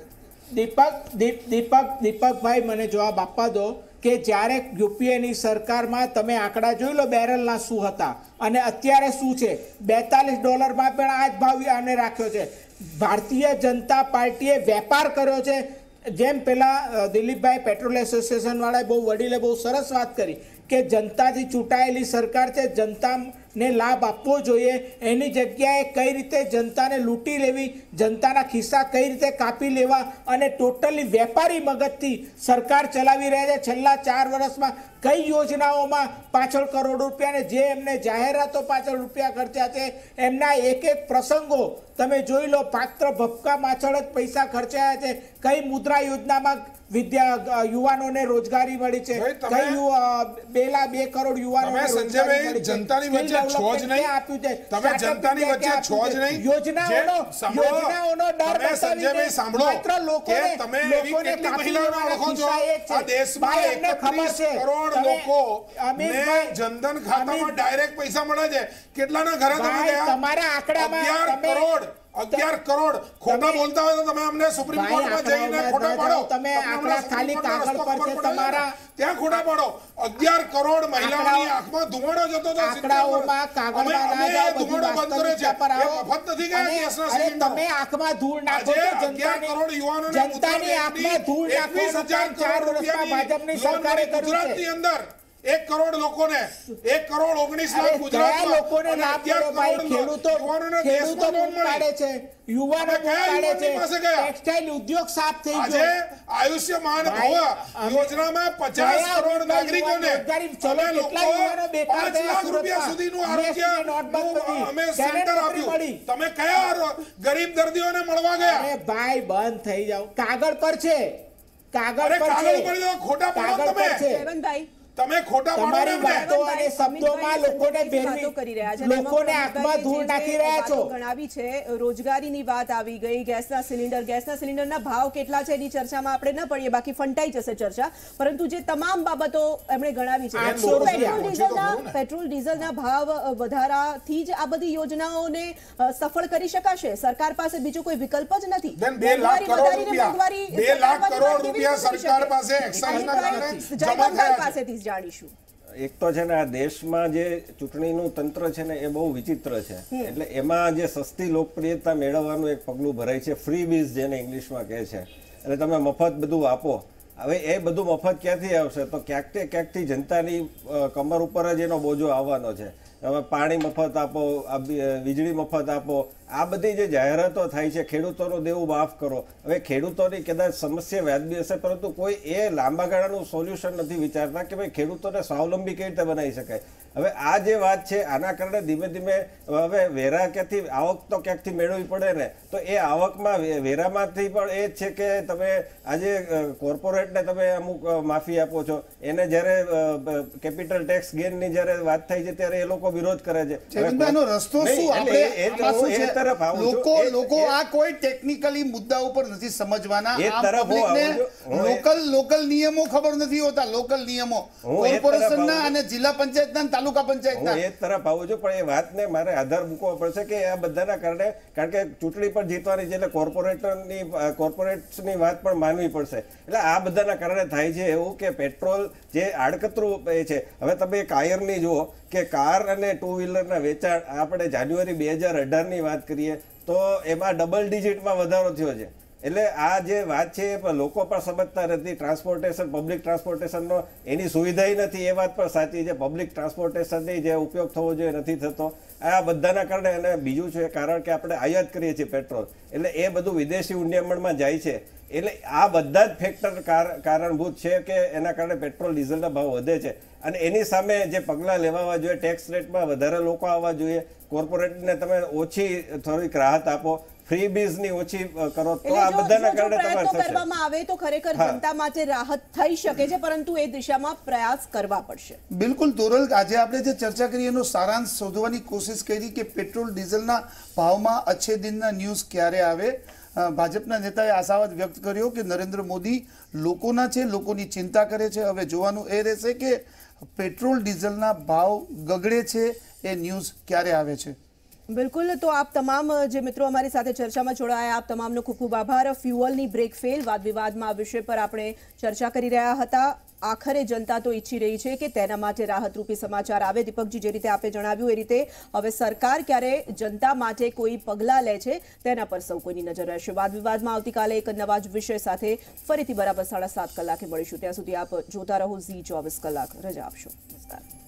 દીપક દીપ દીપક દીપકભાઈ મને જવાબ આપવા દો કે જ્યારે યુપીએની સરકારમાં તમે આંકડા જોઈ લો બેરલના શું હતા અને અત્યારે શું છે. બેતાલીસ ડોલરમાં પણ આ જ ભાવ આને રાખ્યો છે. ભારતીય જનતા પાર્ટીએ વેપાર કર્યો છે. જેમ પેલા દિલીપભાઈ પેટ્રોલ એસોસિએશન વાળાએ બહુ વડીલે બહુ સરસ વાત કરી કે જનતાથી ચૂંટાયેલી સરકાર છે, જનતાને લાભ આપવો જોઈએ. એની જગ્યાએ કઈ રીતે જનતાને લૂંટી લેવી, જનતાના ખિસ્સા કઈ રીતે કાપી લેવા અને ટોટલી વેપારી મગજથી સરકાર ચલાવી રહ્યા છે. છેલ્લા ચાર વર્ષમાં કઈ યોજનાઓમાં પાછળ કરોડ રૂપિયાને જે એમને જાહેરાતો પાછળ રૂપિયા ખર્ચ્યા છે એમના એક એક પ્રસંગો તમે જોઈ લો. પાત્ર ભપકા પાછળ જ પૈસા ખર્ચાયા છે. કઈ મુદ્રા યોજનામાં વિદ્યા યુવાનોને રોજગારી મળી છે, કઈ બે લાખ બે કરોડ યુવાનોને સંજયભાઈ જનતાની વચ્ચે છો જ નહીં આપ્યું છે. તમે જનતાની વચ્ચે છો જ નહીં. યોજનાઓનો યોજનાઓનો ડર સંજયભાઈ સાંભળો માત્ર લોકોને તમે એવી કેટલી મહિલાઓને ઓળખો છો આ દેશમાં એકત્રીસ કરોડ લોકો ને જનધન ખાતામાં ડાયરેક્ટ પૈસા મળે છે. કેટલાના ઘરે તમે ગયા? તમારા આંકડામાં અગિયાર કરોડ અગિયાર કરોડ ખોટા બોલતા હોય તો તમે અમને સુપ્રીમ કોર્ટમાં જઈને ખોટા પાડો. તમે આંકડા ખાલી કાગળ પર છે તમારા, ત્યાં ખોટા પાડો. અગિયાર કરોડ મહિલાઓની આંખમાં ધુમાડો જતો હતો. આંકડાઓમાં કાગળમાં ના જાઓ, બધી વાસ્તવિકતા પર આવો. મફત નથી ગયા ગેસના અરે સિલિન્ડર. તમે આંખમાં ધૂળ નાખો છો જનતાની, કરોડ યુવાનોને જનતાની આંખમાં ધૂળ નાખો. એકવીસ હજાર ચાર કરોડ વર્ષમાં રૂપિયાની ભાજપની સરકારે કર્યું ગુજરાતની છે. અંદર એક કરોડ લોકોને એક કરોડ ઓગણીસ અરે લાખ કયા ગુજરાતમાં લોકોને લાભ મળ્યો ભાઈ? ખેડૂતો યુવાનોને ખેડૂતો દેશમાં લોન બૂમ પાડે મળી. છે, યુવાનો તમે કયા બૂમ પાડે યુવાનની પાસે છે. ગયા? ટેક્સટાઇલ ઉદ્યોગ સાફ થઈ આજે ગયો. આયુષ્યમાન ભાઈ, ભવ અમે- યોજનામાં પચાસ કયા કરોડ યુવાનો નાગરિકોને રોજગારી? ચલો, અમે કેટલા લોકો યુવાનો બેકાર પાંચ થયા લાખ રૂપિયા સુરતમાં? સુધીનું જીએસટી આરોગ્ય નોટબંધી. અમે કેને સેન્ટર નોકરી આપ્યું. મળી? તમે કયા રો- ગરીબ દર્દીઓને મળવા ગયા? અરે ભાઈ બંધ થઈ જાવ. કાગળ પર છે, કાગળ અરે પર કાગળ છે, ઉપર જો ખોટા પાડો કાગળ પર તમે. છે. રેવંતભાઈ, તમે ખોટા પાડો તમારી ને વાતો અને શબ્દોમાં લોકોને વાતો કરી રહ્યા છે. ભેરવી, લોકોને એમાં આંખમાં ધૂળ જે નાખી રહ્યા વાતો છો. ગણાવી છે, રોજગારીની વાત આવી ગઈ, ગેસના સિલિન્ડર ગેસના સિલિન્ડરના ભાવ કેટલા છે એની ચર્ચામાં આપણે ન પડીએ, બાકી ફંટાઈ જશે ચર્ચા. પરંતુ જે તમામ બાબતો એમણે ગણાવી છે, આઠસો શું રૂપિયા. પેટ્રોલ ડીઝલના પેટ્રોલ ડીઝલના ભાવ અ, વધારાથી જ આ બધી યોજનાઓને અ, સફળ કરી શકાશે? સરકાર પાસે બીજો કોઈ વિકલ્પ જ નથી. બેન, બે લાખ મોંઘવારી કરોડ વધારીને રૂપિયા મોંઘવારી બે લાખ ઘટાડવાની કરોડ વાત કેવી રૂપિયા રીતે કરી સરકાર શકે? પાસે એક્સાઇઝના અનિલભાઈ, કારણે જમા જયવંતભાઈ થયા છે. પાસેથી જ જાણીશું. એક તો છે ને આ દેશમાં જે ચૂંટણીનું તંત્ર છે ને એ બહુ વિચિત્ર છે. એટલે એમાં જે સસ્તી લોકપ્રિયતા મેળવવાનું એક પગલું ભરાય છે, ફ્રી બીઝ જેને ઇંગ્લિશમાં કહે છે. એટલે તમે મફત બધું આપો. હવે એ બધું મફત ક્યાંથી આવશે? તો ક્યાંક તે ક્યાંકથી જનતાની અ, કમર ઉપર જ એનો બોજો આવવાનો છે. હવે પાણી મફત આપો, આ બી- વીજળી મફત આપો, આ બધી જે જાહેરાતો થાય છે, ખેડૂતોનું દેવું માફ કરો. હવે ખેડૂતોની કદાચ સમસ્યા વ્યાજબી હશે, પરંતુ કોઈ એ લાંબા ગાળાનું સોલ્યુશન નથી વિચારતા કે ભાઈ ખેડૂતોને સ્વાવલંબી કેવી રીતે બનાવી શકાય. હવે આ જે વાત છે આના કારણે ધીમે ધીમે હવે વેરા ક્યાંથી, આવક તો ક્યાંકથી મેળવવી પડે ને, તો એ આવકમાં વે- વેરામાંથી પણ એ જ છે કે તમે આજે કોર્પોરેટને તમે અમુક અ, માફી આપો છો. એને જ્યારે કેપિટલ ટેક્સ ગેનની જ્યારે વાત થાય છે ત્યારે એ લોકો વિરોધ કરે છે. હવે જયવંતભાઈનો રસ્તો નહીં, શું? એટલે આપણે એ- એ આમાં હું શું એ છે? તરફ આવું છું. લોકો એ- લોકો એ- આ કોઈ ટેકનિકલી મુદ્દા ઉપર નથી સમજવાના. એ આમ તરફ હું પબ્લિકને આવું છું. હું એ- લોકલ લોકલ નિયમો ખબર નથી હોતા. લોકલ નિયમો હું એ તરફ કોર્પોરેશનના આવું અને જિલ્લા પંચાયતના અને તાલુકા હું પંચાયતના. એ તરફ આવું છું, પણ એ વાતને મારે આધાર મૂકવો પડશે કે આ બધાના કારણે, કારણ કે ચૂંટણી પણ જીતવાની છે એટલે કોર્પોરેટરની કોર્પોરેટ્સની વાત પણ માનવી પડશે. એટલે આ બધાના કારણે થાય છે એવું કે પેટ્રોલ જે આડકતરું એ છે. હવે તમે કાયરની જુઓ કે કાર અને ટુ વ્હીલરના વેચાણ આપણે જાન્યુઆરી બે હજાર અઢારની વાત કરીએ તો એમાં ડબલ ડિજિટમાં વધારો થયો છે. એટલે આ જે વાત છે એ લોકો પણ સમજતા નથી. ટ્રાન્સપોર્ટેશન, પબ્લિક ટ્રાન્સપોર્ટેશનનો એની સુવિધા નથી, એ વાત પણ સાચી છે. પબ્લિક ટ્રાન્સપોર્ટેશનની જે ઉપયોગ થવો જોઈએ નથી થતો. આ બધાના કારણે, અને બીજું છે કારણ કે આપણે આયાત કરીએ છીએ પેટ્રોલ, એટલે એ બધું વિદેશી ઉન્નયમણમાં જાય છે. એટલે આ બધા જ ફેક્ટર કારણભૂત છે કે એના કારણે પેટ્રોલ ડીઝલના ભાવ વધે છે. અને એની સામે જે પગલાં લેવા જોઈએ, ટેક્સ રેટમાં વધારે લોકો આવવા જોઈએ, કોર્પોરેટને તમે ઓછી થોડીક રાહત આપો, ફ્રી બીઝની ઓછી કરો, તો આ બધાના કારણે તમારે થશે. કરવામાં આવે તો ખરેખર જનતા માટે રાહત થઈ શકે છે, પરંતુ એ દિશામાં પ્રયાસ કરવા પડશે. બિલકુલ તોરલ, આજે આપણે જે ચર્ચા કરી એનો સારાંશ શોધવાની કોશિશ કરી કે પેટ્રોલ ડીઝલના ભાવમાં અચ્છે દિનના ન્યૂઝ ક્યારે આવે. ભાજપના નેતાએ આશાવાદ વ્યક્ત કર્યો કે નરેન્દ્ર મોદી લોકોના છે, લોકોની ચિંતા કરે છે. હવે જોવાનું એ રહેશે કે પેટ્રોલ ડીઝલના ભાવ ગગડે છે એ ન્યૂઝ ક્યારે આવે છે. બિલકુલ, તો આપ તમામ જે મિત્રો અમારી સાથે ચર્ચામાં જોડાયા આપ તમામનો ખૂબ ખૂબ આભાર. ફ્યુઅલની બ્રેક ફેલ વાદ વિવાદમાં આ વિષય પર આપણે ચર્ચા કરી રહ્યા હતા. આખરે જનતા તો ઈચ્છી રહી છે કે તેના માટે રાહતરૂપી સમાચાર આવે. દીપકજી, જે રીતે આપે જણાવ્યું એ રીતે હવે સરકાર ક્યારે જનતા માટે કોઈ પગલાં લે છે તેના પર સૌ કોઈની નજર રહેશે. વાદ વિવાદમાં આવતીકાલે એક નવા જ વિષય સાથે ફરીથી બરાબર સાડા સાત કલાકે મળીશું. ત્યાં સુધી આપ જોતા રહો ઝી ચોવીસ કલાક. રજા આપશો. નમસ્કાર.